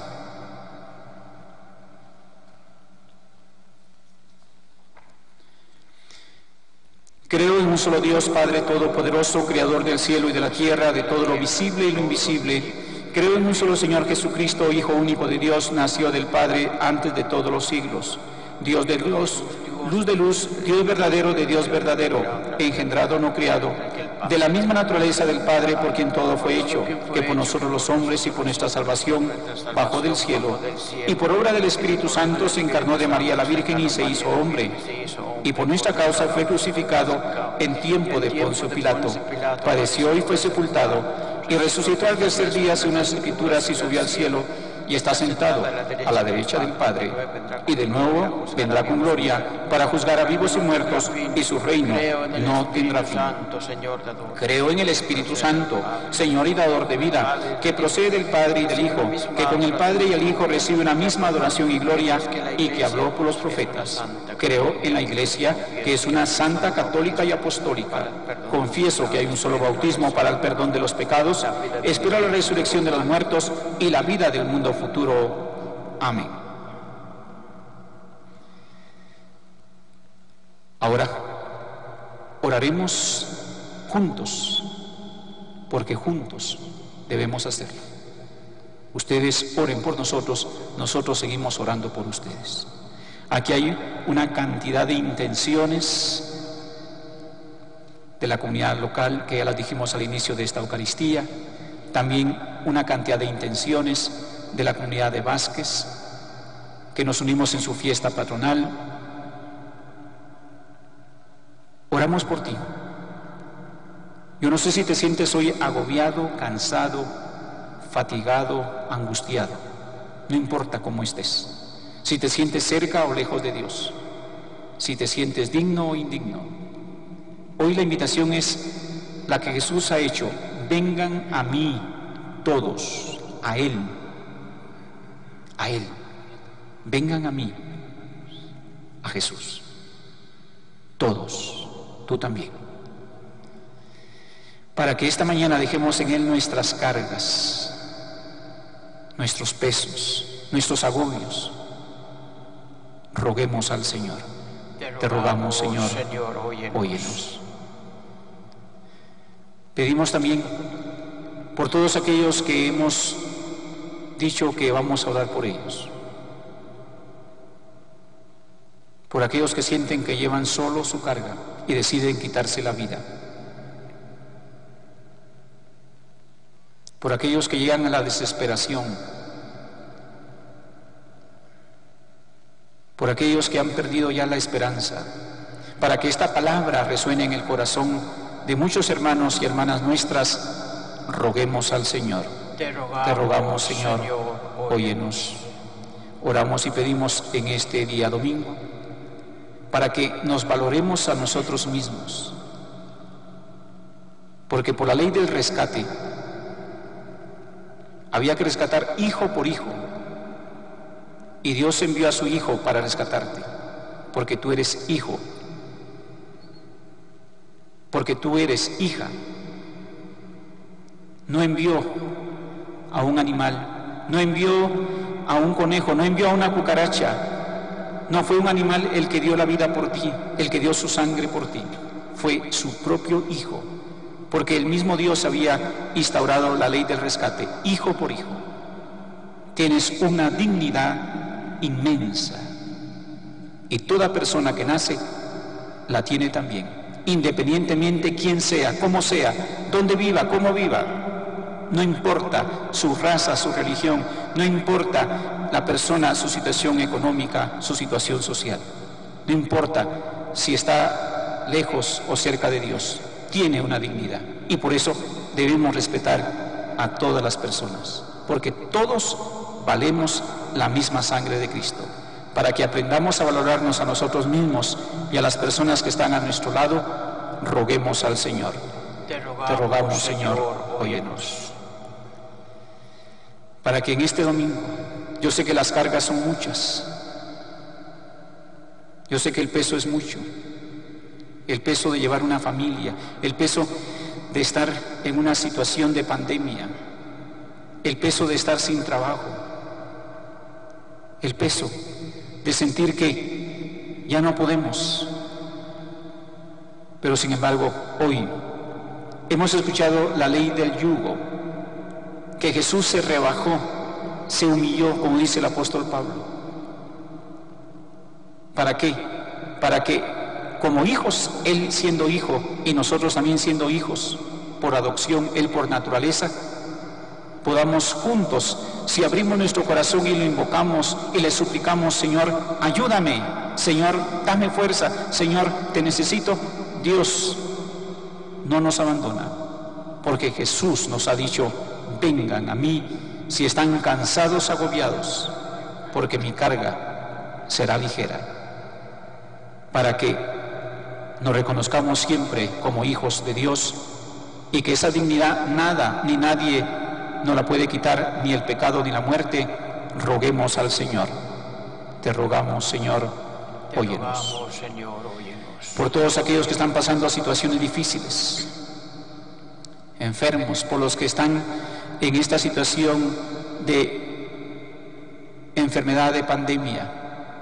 Creo en un solo Dios, Padre Todopoderoso, Creador del cielo y de la tierra, de todo lo visible y lo invisible. Creo en un solo Señor Jesucristo, Hijo único de Dios, nació del Padre antes de todos los siglos. Dios de Dios, luz de luz, Dios verdadero de Dios verdadero, engendrado no criado, de la misma naturaleza del Padre, por quien todo fue hecho, que por nosotros los hombres y por nuestra salvación bajó del cielo, y por obra del Espíritu Santo se encarnó de María la Virgen y se hizo hombre, y por nuestra causa fue crucificado en tiempo de Poncio Pilato, padeció y fue sepultado, y resucitó al tercer día según las Escrituras y subió al cielo, y está sentado a la derecha del Padre, y de nuevo vendrá con gloria para juzgar a vivos y muertos, y su reino no tendrá fin. Creo en el Espíritu Santo, Señor y dador de vida, que procede del Padre y del Hijo, que con el Padre y el Hijo recibe una misma adoración y gloria, y que habló por los profetas. Creo en la Iglesia, que es una santa, católica y apostólica. Confieso que hay un solo bautismo para el perdón de los pecados. Espero la resurrección de los muertos y la vida del mundo futuro. Amén. Ahora oraremos juntos, porque juntos debemos hacerlo. Ustedes oren por nosotros, nosotros seguimos orando por ustedes. Aquí hay una cantidad de intenciones de la comunidad local, que ya las dijimos al inicio de esta Eucaristía, también una cantidad de intenciones de la comunidad de Vázquez, que nos unimos en su fiesta patronal. Oramos por ti. Yo no sé si te sientes hoy agobiado, cansado, fatigado, angustiado. No importa cómo estés. Si te sientes cerca o lejos de Dios. Si te sientes digno o indigno. Hoy la invitación es la que Jesús ha hecho. Vengan a mí todos, a Él. A Él. Vengan a mí, a Jesús. Todos, tú también. Para que esta mañana dejemos en Él nuestras cargas, nuestros pesos, nuestros agobios. Roguemos al Señor. Te rogamos, Señor, óyenos. Pedimos también por todos aquellos que hemos dicho que vamos a orar por ellos. Por aquellos que sienten que llevan solo su carga y deciden quitarse la vida. Por aquellos que llegan a la desesperación. Por aquellos que han perdido ya la esperanza. Para que esta palabra resuene en el corazón de muchos hermanos y hermanas nuestras, roguemos al Señor. Te rogamos, Te rogamos Señor, Señor, óyenos. Oramos y pedimos en este día domingo para que nos valoremos a nosotros mismos, porque por la ley del rescate había que rescatar hijo por hijo, y Dios envió a su Hijo para rescatarte, porque tú eres hijo, porque tú eres hija. No envió a un animal, no envió a un conejo, no envió a una cucaracha, No fue un animal el que dio la vida por ti, el que dio su sangre por ti. Fue su propio Hijo, porque el mismo Dios había instaurado la ley del rescate, hijo por hijo. Tienes una dignidad inmensa y toda persona que nace la tiene también, independientemente quién sea, cómo sea, dónde viva, cómo viva. No importa su raza, su religión, no importa la persona, su situación económica, su situación social. No importa si está lejos o cerca de Dios, tiene una dignidad. Y por eso debemos respetar a todas las personas, porque todos valemos la misma sangre de Cristo. Para que aprendamos a valorarnos a nosotros mismos y a las personas que están a nuestro lado, roguemos al Señor. Te rogamos, Te rogamos Señor, Señor, óyenos. Para que en este domingo, yo sé que las cargas son muchas, yo sé que el peso es mucho, el peso de llevar una familia, el peso de estar en una situación de pandemia, el peso de estar sin trabajo, el peso de sentir que ya no podemos. Pero sin embargo, hoy hemos escuchado la ley del yugo, que Jesús se rebajó, se humilló, como dice el apóstol Pablo. ¿Para qué? Para que como hijos, Él siendo hijo y nosotros también siendo hijos por adopción, Él por naturaleza, podamos juntos, si abrimos nuestro corazón y lo invocamos y le suplicamos, Señor, ayúdame, Señor, dame fuerza, Señor, te necesito, Dios no nos abandona, porque Jesús nos ha dicho, vengan a mí si están cansados, agobiados, porque mi carga será ligera. Para que nos reconozcamos siempre como hijos de Dios y que esa dignidad nada ni nadie no la puede quitar, ni el pecado ni la muerte, roguemos al Señor. Te rogamos, Señor, óyenos. Por todos aquellos que están pasando a situaciones difíciles, enfermos, por los que están en esta situación de enfermedad, de pandemia,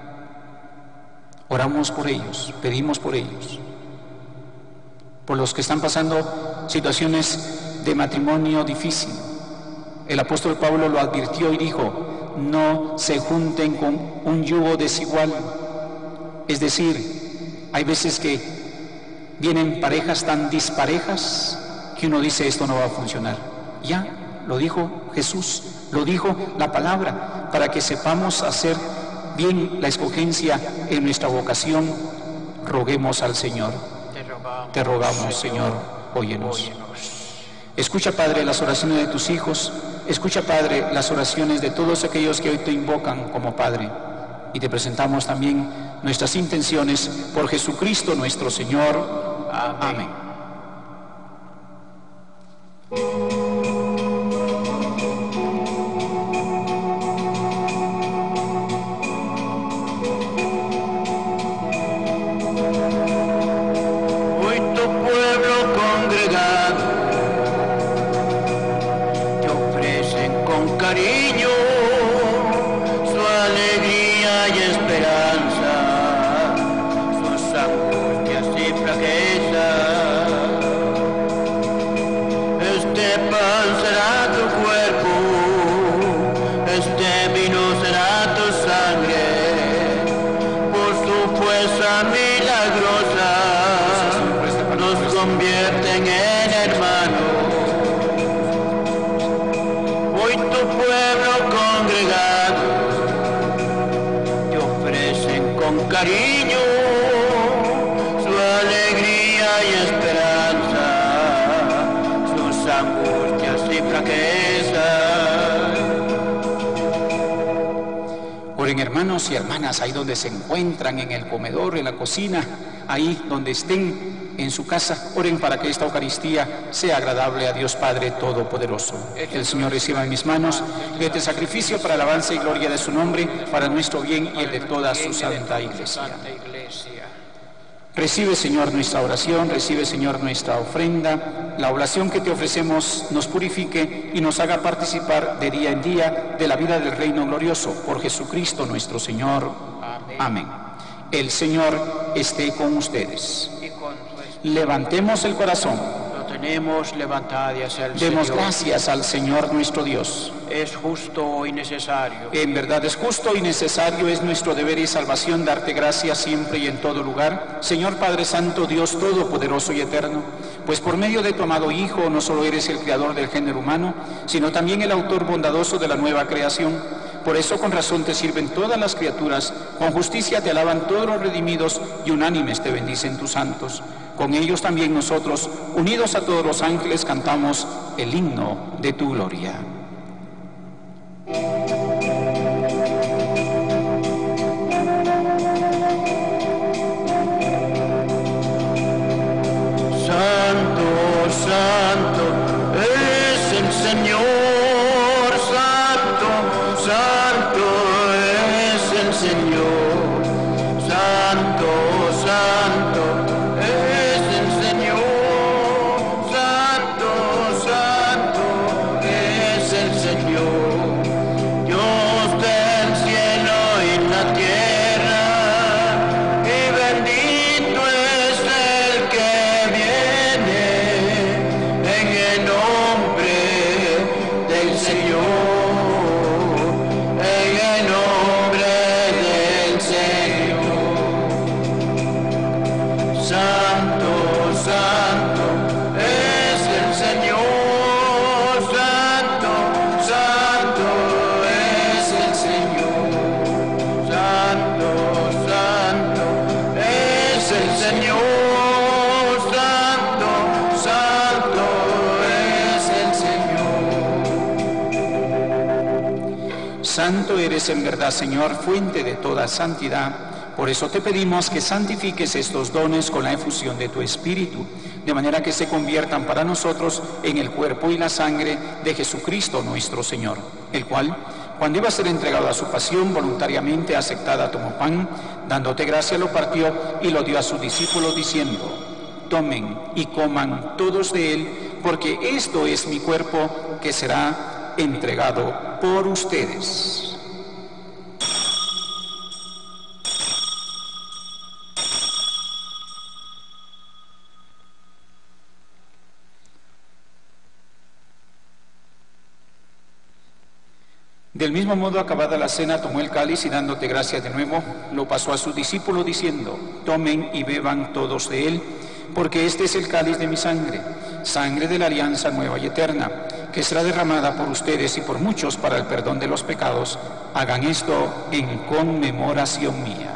oramos por ellos, pedimos por ellos. Por los que están pasando situaciones de matrimonio difícil, el apóstol Pablo lo advirtió y dijo, no se junten con un yugo desigual. Es decir, hay veces que vienen parejas tan disparejas que uno dice, esto no va a funcionar. Ya, lo dijo Jesús, lo dijo la palabra, para que sepamos hacer bien la escogencia en nuestra vocación, roguemos al Señor. Te rogamos, Te rogamos Señor, óyenos. Escucha, Padre, las oraciones de tus hijos, escucha, Padre, las oraciones de todos aquellos que hoy te invocan como Padre. Y te presentamos también nuestras intenciones por Jesucristo nuestro Señor. Amén. Hoy tu pueblo congregado te ofrecen con cariño su alegría y esperanza, sus angustias y flaquezas. Este pan será tu cuerpo, este vino será tu sangre, por su fuerza milagrosa nos convierten en hermanos. Hoy tu pueblo congregado te ofrecen con cariño su alegría y esperanza, sus angustias y flaquezas. Oren, hermanos y hermanas, ahí donde se encuentran, en el comedor, en la cocina, ahí donde estén en su casa, oren para que esta Eucaristía sea agradable a Dios Padre Todopoderoso. Que el Señor reciba en mis manos este sacrificio para alabanza y gloria de su nombre, para nuestro bien y el de toda su santa Iglesia. Recibe, Señor, nuestra oración, recibe, Señor, nuestra ofrenda. La oblación que te ofrecemos nos purifique y nos haga participar de día en día de la vida del reino glorioso. Por Jesucristo nuestro Señor. Amén. Amén. El Señor esté con ustedes. y con su espíritu. Levantemos el corazón. Lo tenemos levantado hacia el Demos Señor. gracias al Señor nuestro Dios. Es justo y necesario. En verdad es justo y necesario, es nuestro deber y salvación darte gracias siempre y en todo lugar, Señor Padre Santo, Dios Todopoderoso y Eterno, pues por medio de tu amado Hijo no solo eres el creador del género humano, sino también el autor bondadoso de la nueva creación. Por eso con razón te sirven todas las criaturas, con justicia te alaban todos los redimidos y unánimes te bendicen tus santos. Con ellos también nosotros, unidos a todos los ángeles, cantamos el himno de tu gloria. Santo, santo es el Señor, santo, santo es el Señor, santo, santo es el Señor, santo, santo es el Señor, Dios del cielo y la tierra, y bendito es el que viene en el nombre del Señor, en el nombre del Señor. Santo, santo es el Señor, santo, santo es el Señor, santo, santo es el Señor, santo, santo es el Señor. Santo eres en verdad, Señor, fuente de toda santidad. Por eso te pedimos que santifiques estos dones con la efusión de tu Espíritu, de manera que se conviertan para nosotros en el cuerpo y la sangre de Jesucristo nuestro Señor, el cual, cuando iba a ser entregado a su pasión, voluntariamente aceptada tomó pan, dándote gracia lo partió y lo dio a sus discípulos diciendo: tomen y coman todos de él, porque esto es mi cuerpo que será entregado por ustedes. Del mismo modo, acabada la cena, tomó el cáliz y dándote gracias de nuevo, lo pasó a sus discípulos diciendo: tomen y beban todos de él, porque este es el cáliz de mi sangre, sangre de la alianza nueva y eterna, que será derramada por ustedes y por muchos para el perdón de los pecados. Hagan esto en conmemoración mía.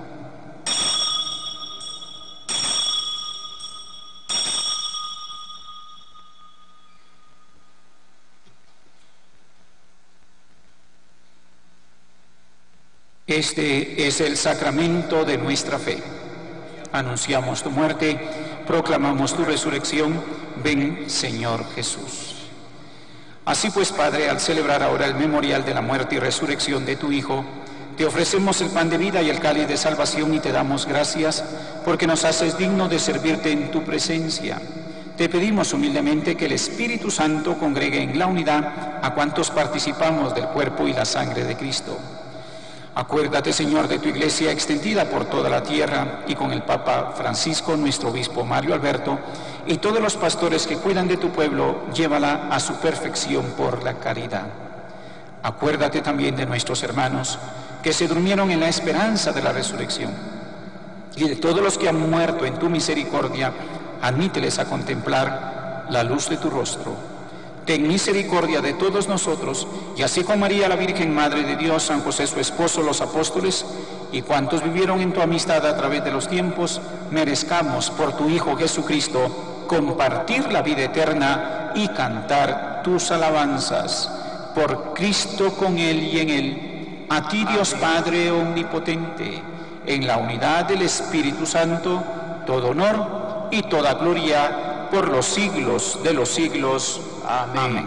Este es el sacramento de nuestra fe. Anunciamos tu muerte, proclamamos tu resurrección. Ven, Señor Jesús. Así pues, Padre, al celebrar ahora el memorial de la muerte y resurrección de tu Hijo, te ofrecemos el pan de vida y el cáliz de salvación y te damos gracias porque nos haces digno de servirte en tu presencia. Te pedimos humildemente que el Espíritu Santo congregue en la unidad a cuantos participamos del cuerpo y la sangre de Cristo. Acuérdate, Señor, de tu Iglesia extendida por toda la tierra y con el Papa Francisco, nuestro obispo Mario Alberto, y todos los pastores que cuidan de tu pueblo, llévala a su perfección por la caridad. Acuérdate también de nuestros hermanos que se durmieron en la esperanza de la resurrección, y de todos los que han muerto en tu misericordia, admíteles a contemplar la luz de tu rostro. Ten misericordia de todos nosotros, y así con María, la Virgen Madre de Dios, San José su esposo, los apóstoles, y cuantos vivieron en tu amistad a través de los tiempos, merezcamos por tu Hijo Jesucristo compartir la vida eterna y cantar tus alabanzas. Por Cristo, con Él y en Él, a ti Dios Padre omnipotente, en la unidad del Espíritu Santo, todo honor y toda gloria por los siglos de los siglos. Amén. Amén.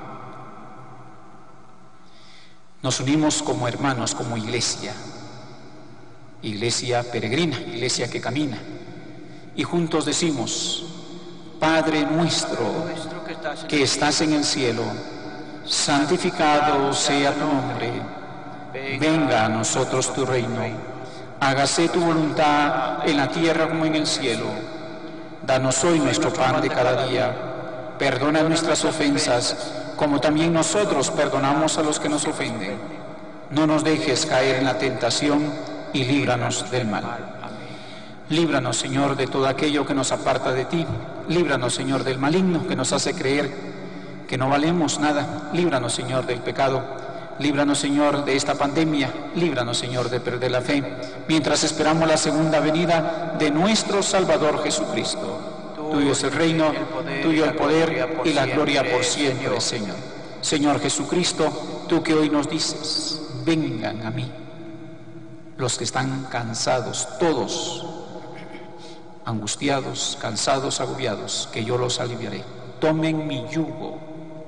Nos unimos como hermanos, como iglesia, iglesia peregrina, iglesia que camina, y juntos decimos: Padre nuestro que estás en el cielo, santificado sea tu nombre, venga a nosotros tu reino, Hágase tu voluntad en la tierra como en el cielo. Danos hoy nuestro pan de cada día. Perdona nuestras ofensas, como también nosotros perdonamos a los que nos ofenden. No nos dejes caer en la tentación y líbranos del mal. Líbranos, Señor, de todo aquello que nos aparta de ti. Líbranos, Señor, del maligno que nos hace creer que no valemos nada. Líbranos, Señor, del pecado. Líbranos, Señor, de esta pandemia. Líbranos, Señor, de perder la fe, mientras esperamos la segunda venida de nuestro Salvador Jesucristo. Tuyo es el reino, tuyo el poder y la gloria por siempre, Señor. Señor Jesucristo, tú que hoy nos dices, vengan a mí los que están cansados, todos, angustiados, cansados, agobiados, que yo los aliviaré. Tomen mi yugo.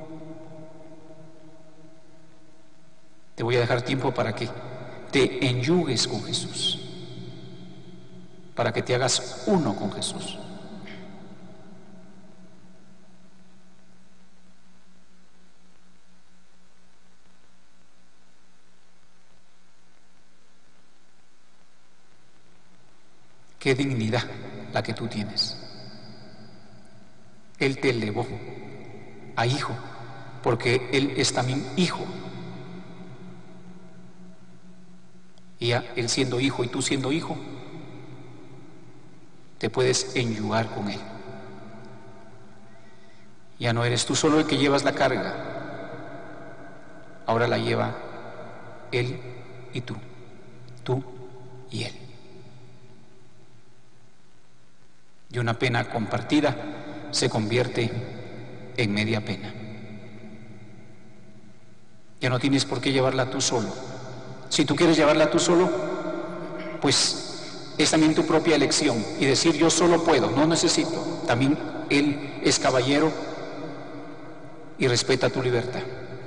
Te voy a dejar tiempo para que te enyugues con Jesús, para que te hagas uno con Jesús. Qué dignidad la que tú tienes. Él te elevó a hijo, porque Él es también hijo. Y a Él siendo hijo y tú siendo hijo, te puedes enyugar con Él. Ya no eres tú solo el que llevas la carga, ahora la lleva Él y tú, tú y Él. Y una pena compartida se convierte en media pena. Ya no tienes por qué llevarla tú solo. Si tú quieres llevarla tú solo, pues es también tu propia elección. Y decir yo solo puedo, no necesito. También Él es caballero y respeta tu libertad.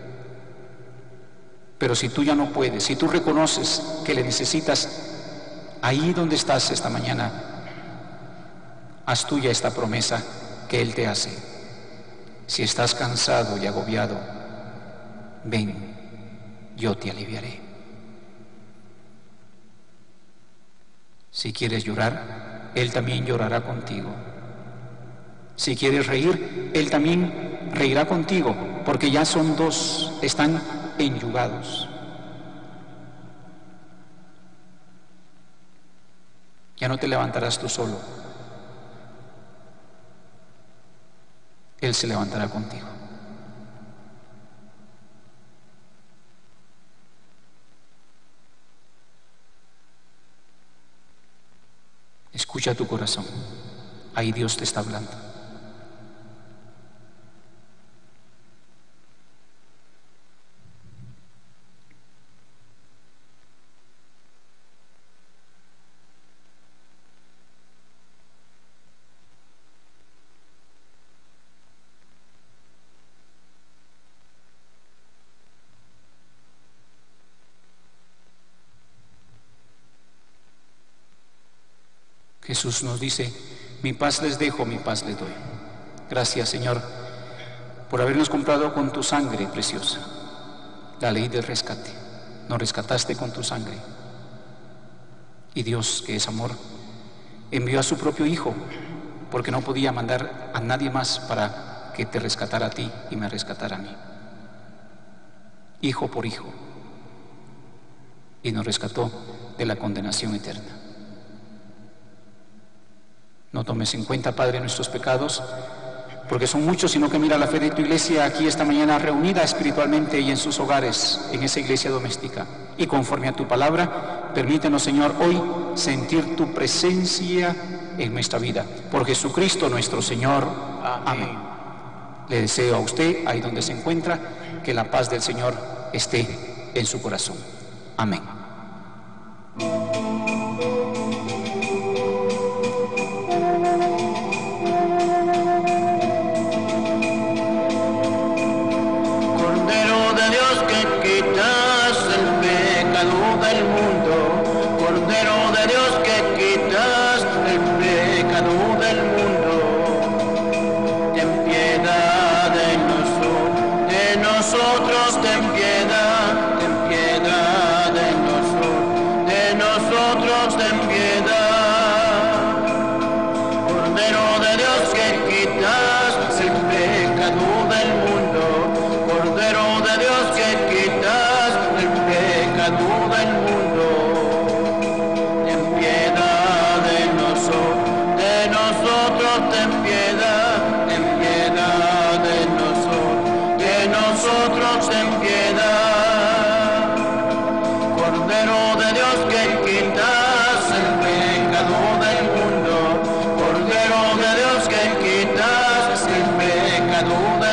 Pero si tú ya no puedes, si tú reconoces que le necesitas, ahí donde estás esta mañana, haz tuya esta promesa que Él te hace. Si estás cansado y agobiado, ven, yo te aliviaré. Si quieres llorar, Él también llorará contigo. Si quieres reír, Él también reirá contigo, porque ya son dos, están enyugados. Ya no te levantarás tú solo. Él se levantará contigo. Escucha tu corazón. Ahí Dios te está hablando. Jesús nos dice, mi paz les dejo, mi paz les doy. Gracias, Señor, por habernos comprado con tu sangre preciosa, la ley del rescate. Nos rescataste con tu sangre. Y Dios, que es amor, envió a su propio Hijo, porque no podía mandar a nadie más para que te rescatara a ti y me rescatara a mí. Hijo por hijo. Y nos rescató de la condenación eterna. No tomes en cuenta, Padre, nuestros pecados, porque son muchos, sino que mira la fe de tu iglesia aquí esta mañana reunida espiritualmente y en sus hogares, en esa iglesia doméstica. Y conforme a tu palabra, permítenos, Señor, hoy sentir tu presencia en nuestra vida. Por Jesucristo nuestro Señor. Amén. Le deseo a usted, ahí donde se encuentra, que la paz del Señor esté en su corazón. Amén. Ten piedad de nosotros,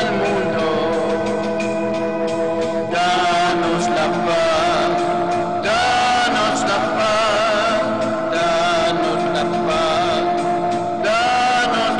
del mundo. Danos la paz, danos la paz, danos la paz, danos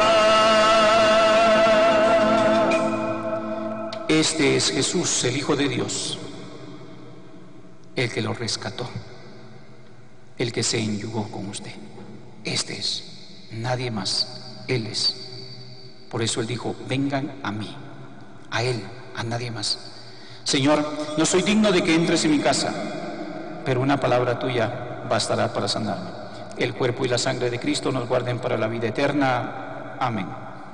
la paz. Este es Jesús, el Hijo de Dios, el que lo rescató, el que se enyugó con usted. Este es, nadie más, Él es. Por eso Él dijo, vengan a mí, a Él, a nadie más. Señor, no soy digno de que entres en mi casa, pero una palabra tuya bastará para sanarme. El cuerpo y la sangre de Cristo nos guarden para la vida eterna. Amén.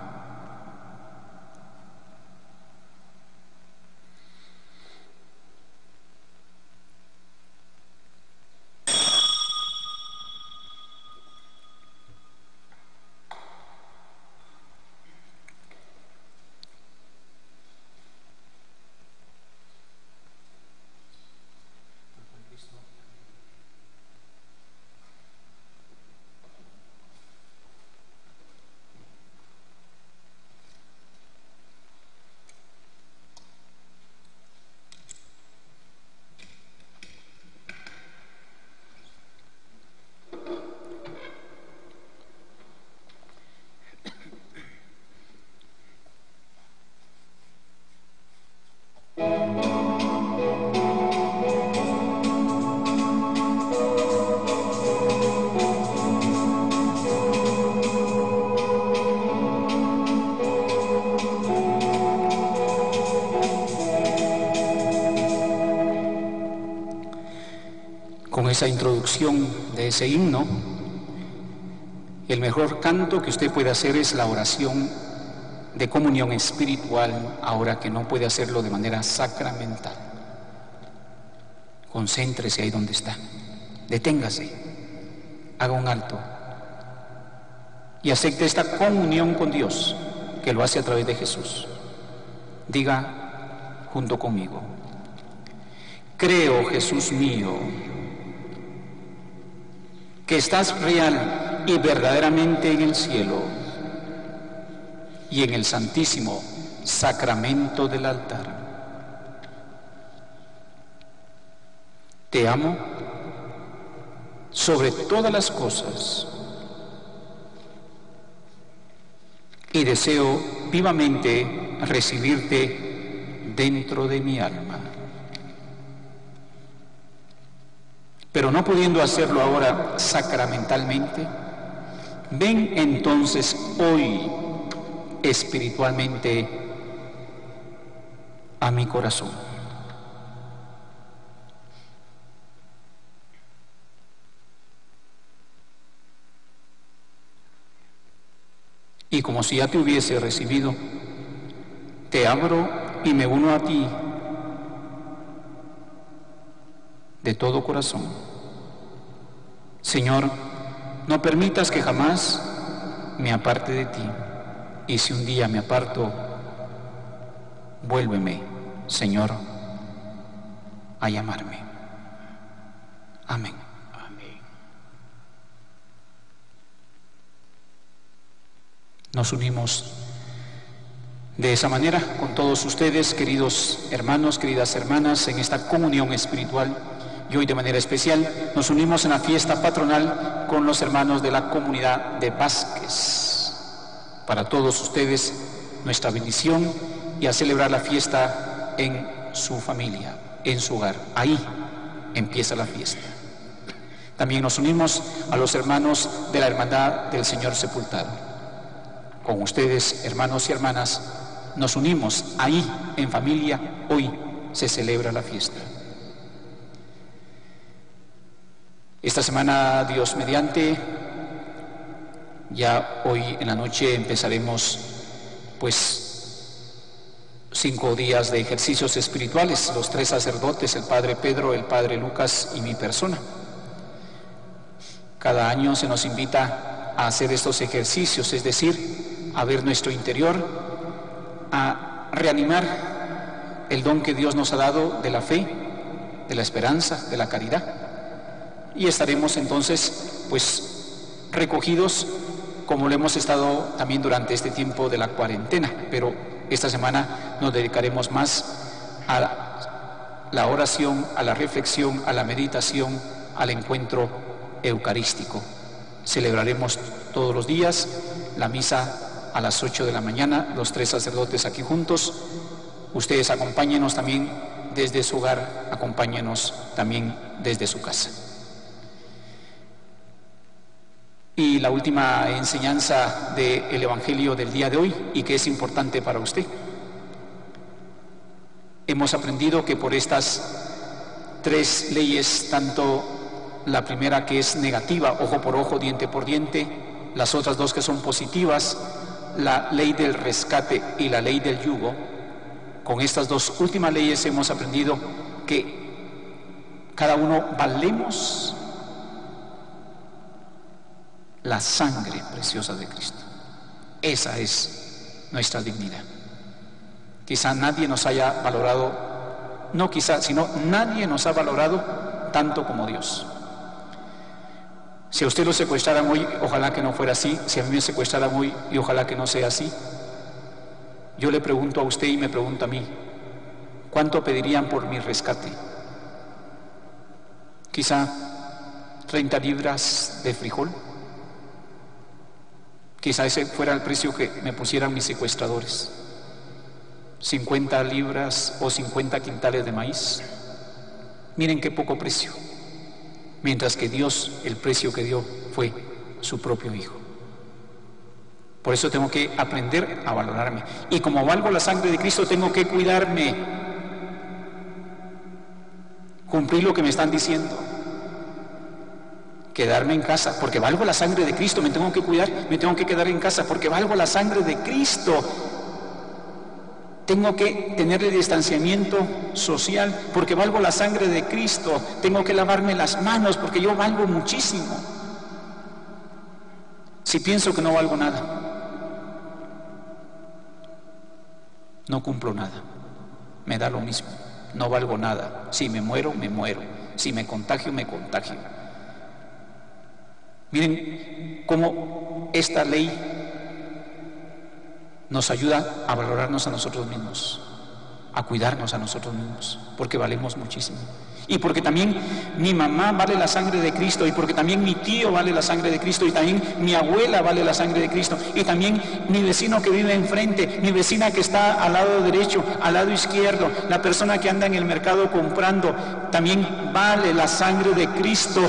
Con esa introducción de ese himno, el mejor canto que usted puede hacer es la oración de comunión espiritual, ahora que no puede hacerlo de manera sacramental. Concéntrese ahí donde está, deténgase, haga un alto y acepte esta comunión con Dios, que lo hace a través de Jesús. Diga junto conmigo: creo, Jesús mío, que estás real y verdaderamente en el cielo y en el santísimo sacramento del altar. Te amo sobre todas las cosas y deseo vivamente recibirte dentro de mi alma. Pero no pudiendo hacerlo ahora sacramentalmente, ven entonces hoy espiritualmente a mi corazón. Y como si ya te hubiese recibido, te abro y me uno a ti de todo corazón. Señor, no permitas que jamás me aparte de ti, y si un día me aparto, vuélveme, Señor, a llamarme. Amén. Amén. Nos unimos de esa manera con todos ustedes, queridos hermanos, queridas hermanas, en esta comunión espiritual. Y hoy de manera especial nos unimos en la fiesta patronal con los hermanos de la comunidad de Vázquez. Para todos ustedes, nuestra bendición y a celebrar la fiesta en su familia, en su hogar. Ahí empieza la fiesta. También nos unimos a los hermanos de la Hermandad del Señor Sepultado. Con ustedes, hermanos y hermanas, nos unimos ahí en familia. Hoy se celebra la fiesta. Esta semana, Dios mediante, ya hoy en la noche empezaremos pues cinco días de ejercicios espirituales, los tres sacerdotes, el Padre Pedro, el Padre Lucas y mi persona. Cada año se nos invita a hacer estos ejercicios, es decir, a ver nuestro interior, a reanimar el don que Dios nos ha dado de la fe, de la esperanza, de la caridad. Y estaremos entonces pues recogidos como lo hemos estado también durante este tiempo de la cuarentena, pero esta semana nos dedicaremos más a la oración, a la reflexión, a la meditación, al encuentro eucarístico. Celebraremos todos los días la misa a las ocho de la mañana, los tres sacerdotes aquí juntos. Ustedes acompáñenos también desde su hogar, acompáñenos también desde su casa. Y la última enseñanza del Evangelio del día de hoy, y que es importante para usted. Hemos aprendido que por estas tres leyes, tanto la primera que es negativa, ojo por ojo, diente por diente, las otras dos que son positivas, la ley del rescate y la ley del yugo, con estas dos últimas leyes hemos aprendido que cada uno valemos la sangre preciosa de Cristo. Esa es nuestra dignidad. Quizá nadie nos haya valorado, no quizá, sino nadie nos ha valorado tanto como Dios. Si a usted lo secuestraran hoy, ojalá que no fuera así. Si a mí me secuestraran hoy, y ojalá que no sea así. Yo le pregunto a usted y me pregunto a mí, ¿cuánto pedirían por mi rescate? Quizá treinta libras de frijol. Quizá ese fuera el precio que me pusieran mis secuestradores. cincuenta libras o cincuenta quintales de maíz. Miren qué poco precio. Mientras que Dios, el precio que dio fue su propio Hijo. Por eso tengo que aprender a valorarme. Y como valgo la sangre de Cristo, tengo que cuidarme. Cumplir lo que me están diciendo. Quedarme en casa, porque valgo la sangre de Cristo, me tengo que cuidar, me tengo que quedar en casa, porque valgo la sangre de Cristo. Tengo que tener el distanciamiento social, porque valgo la sangre de Cristo. Tengo que lavarme las manos, porque yo valgo muchísimo. Si pienso que no valgo nada, no cumplo nada, me da lo mismo, no valgo nada. Si me muero, me muero. Si me contagio, me contagio. Miren cómo esta ley nos ayuda a valorarnos a nosotros mismos, a cuidarnos a nosotros mismos, porque valemos muchísimo. Y porque también mi mamá vale la sangre de Cristo, y porque también mi tío vale la sangre de Cristo, y también mi abuela vale la sangre de Cristo, y también mi vecino que vive enfrente, mi vecina que está al lado derecho, al lado izquierdo, la persona que anda en el mercado comprando, también vale la sangre de Cristo.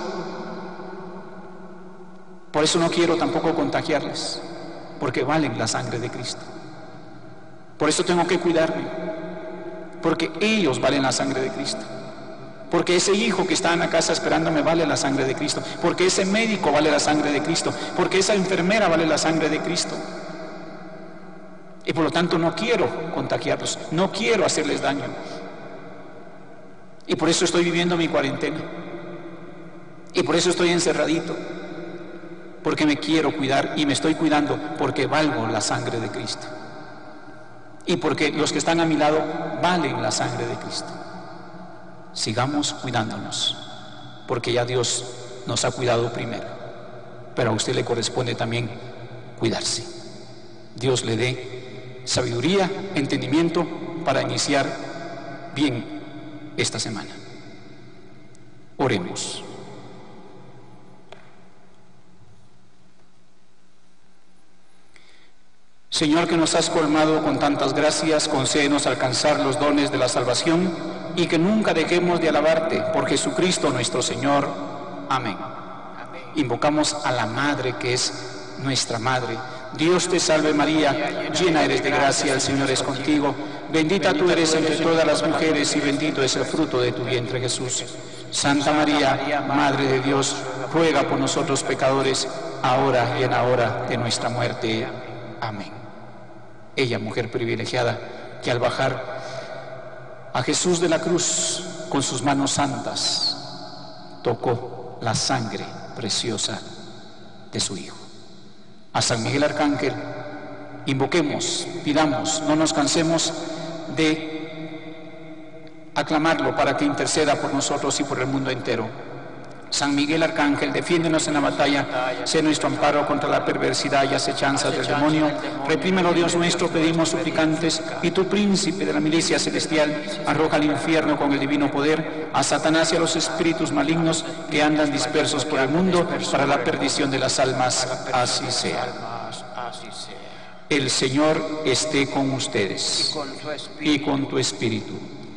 Por eso no quiero tampoco contagiarles, porque valen la sangre de Cristo. Por eso tengo que cuidarme, porque ellos valen la sangre de Cristo. Porque ese hijo que está en la casa esperándome vale la sangre de Cristo. Porque ese médico vale la sangre de Cristo. Porque esa enfermera vale la sangre de Cristo. Y por lo tanto no quiero contagiarlos, no quiero hacerles daño. Y por eso estoy viviendo mi cuarentena. Y por eso estoy encerradito. Porque me quiero cuidar y me estoy cuidando porque valgo la sangre de Cristo. Y porque los que están a mi lado valen la sangre de Cristo. Sigamos cuidándonos, porque ya Dios nos ha cuidado primero. Pero a usted le corresponde también cuidarse. Dios le dé sabiduría, entendimiento para iniciar bien esta semana. Oremos. Señor, que nos has colmado con tantas gracias, concédenos alcanzar los dones de la salvación y que nunca dejemos de alabarte por Jesucristo nuestro Señor. Amén. Invocamos a la Madre que es nuestra Madre. Dios te salve María, llena eres de gracia, el Señor es contigo. Bendita tú eres entre todas las mujeres y bendito es el fruto de tu vientre Jesús. Santa María, Madre de Dios, ruega por nosotros pecadores, ahora y en la hora de nuestra muerte. Amén. Ella, mujer privilegiada, que al bajar a Jesús de la cruz con sus manos santas, tocó la sangre preciosa de su Hijo. A San Miguel Arcángel, invoquemos, pidamos, no nos cansemos de aclamarlo para que interceda por nosotros y por el mundo entero. San Miguel Arcángel, defiéndenos en la batalla, sé nuestro amparo contra la perversidad y acechanzas del demonio. Reprímelo, Dios nuestro, pedimos suplicantes, y tu príncipe de la milicia celestial, arroja al infierno con el divino poder a Satanás y a los espíritus malignos que andan dispersos por el mundo para la perdición de las almas. Así sea. El Señor esté con ustedes y con tu espíritu.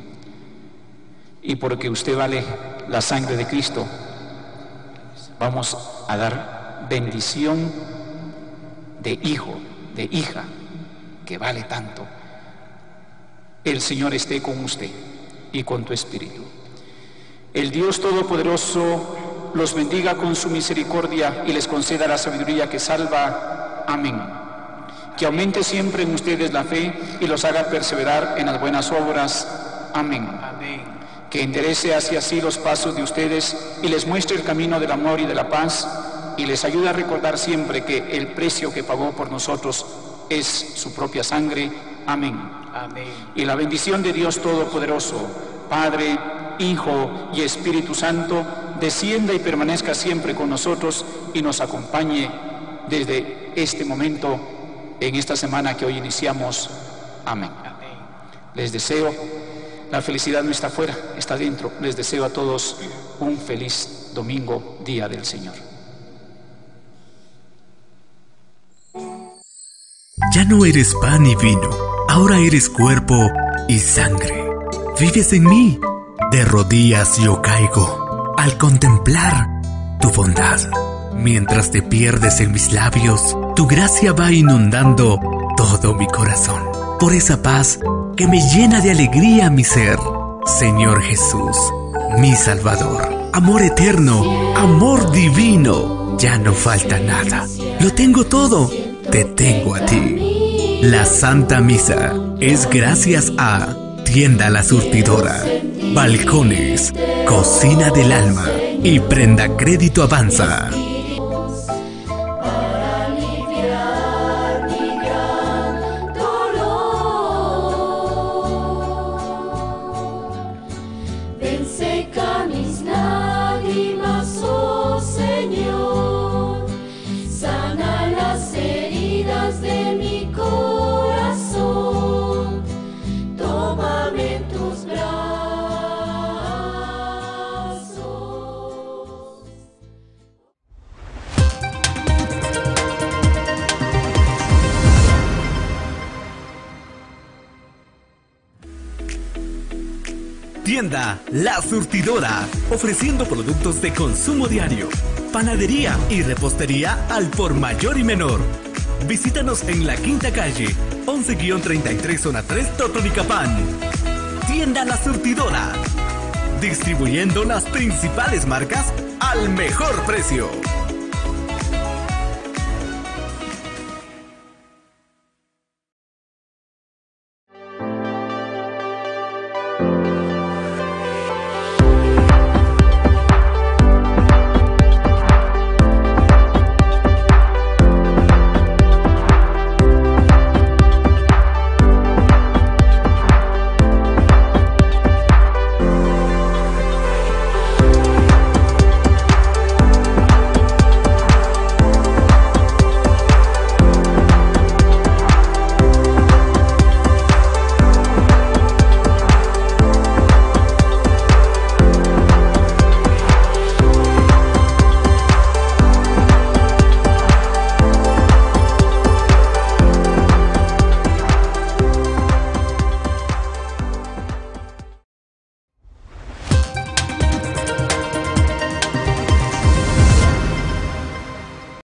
Y porque usted vale la sangre de Cristo, vamos a dar bendición de hijo, de hija, que vale tanto. El Señor esté con usted y con tu espíritu. El Dios Todopoderoso los bendiga con su misericordia y les conceda la sabiduría que salva. Amén. Que aumente siempre en ustedes la fe y los haga perseverar en las buenas obras. Amén. Amén. Que enderece hacia sí los pasos de ustedes y les muestre el camino del amor y de la paz, y les ayude a recordar siempre que el precio que pagó por nosotros es su propia sangre. Amén. Amén. Y la bendición de Dios Todopoderoso, Padre, Hijo y Espíritu Santo, descienda y permanezca siempre con nosotros y nos acompañe desde este momento, en esta semana que hoy iniciamos. Amén. Amén. Les deseo, la felicidad no está afuera, está dentro. Les deseo a todos un feliz domingo, día del Señor. Ya no eres pan y vino, ahora eres cuerpo y sangre. Vives en mí, de rodillas yo caigo al contemplar tu bondad. Mientras te pierdes en mis labios, tu gracia va inundando todo mi corazón. Por esa paz que me llena de alegría mi ser, Señor Jesús, mi Salvador. Amor eterno, amor divino, ya no falta nada. Lo tengo todo, te tengo a ti. La Santa Misa es gracias a Tienda La Surtidora, Balcones, Cocina del Alma y Prenda Crédito Avanza. Tienda La Surtidora, ofreciendo productos de consumo diario, panadería y repostería al por mayor y menor. Visítanos en la quinta calle, once guión treinta y tres, zona tres, Totonicapán. Tienda La Surtidora, distribuyendo las principales marcas al mejor precio.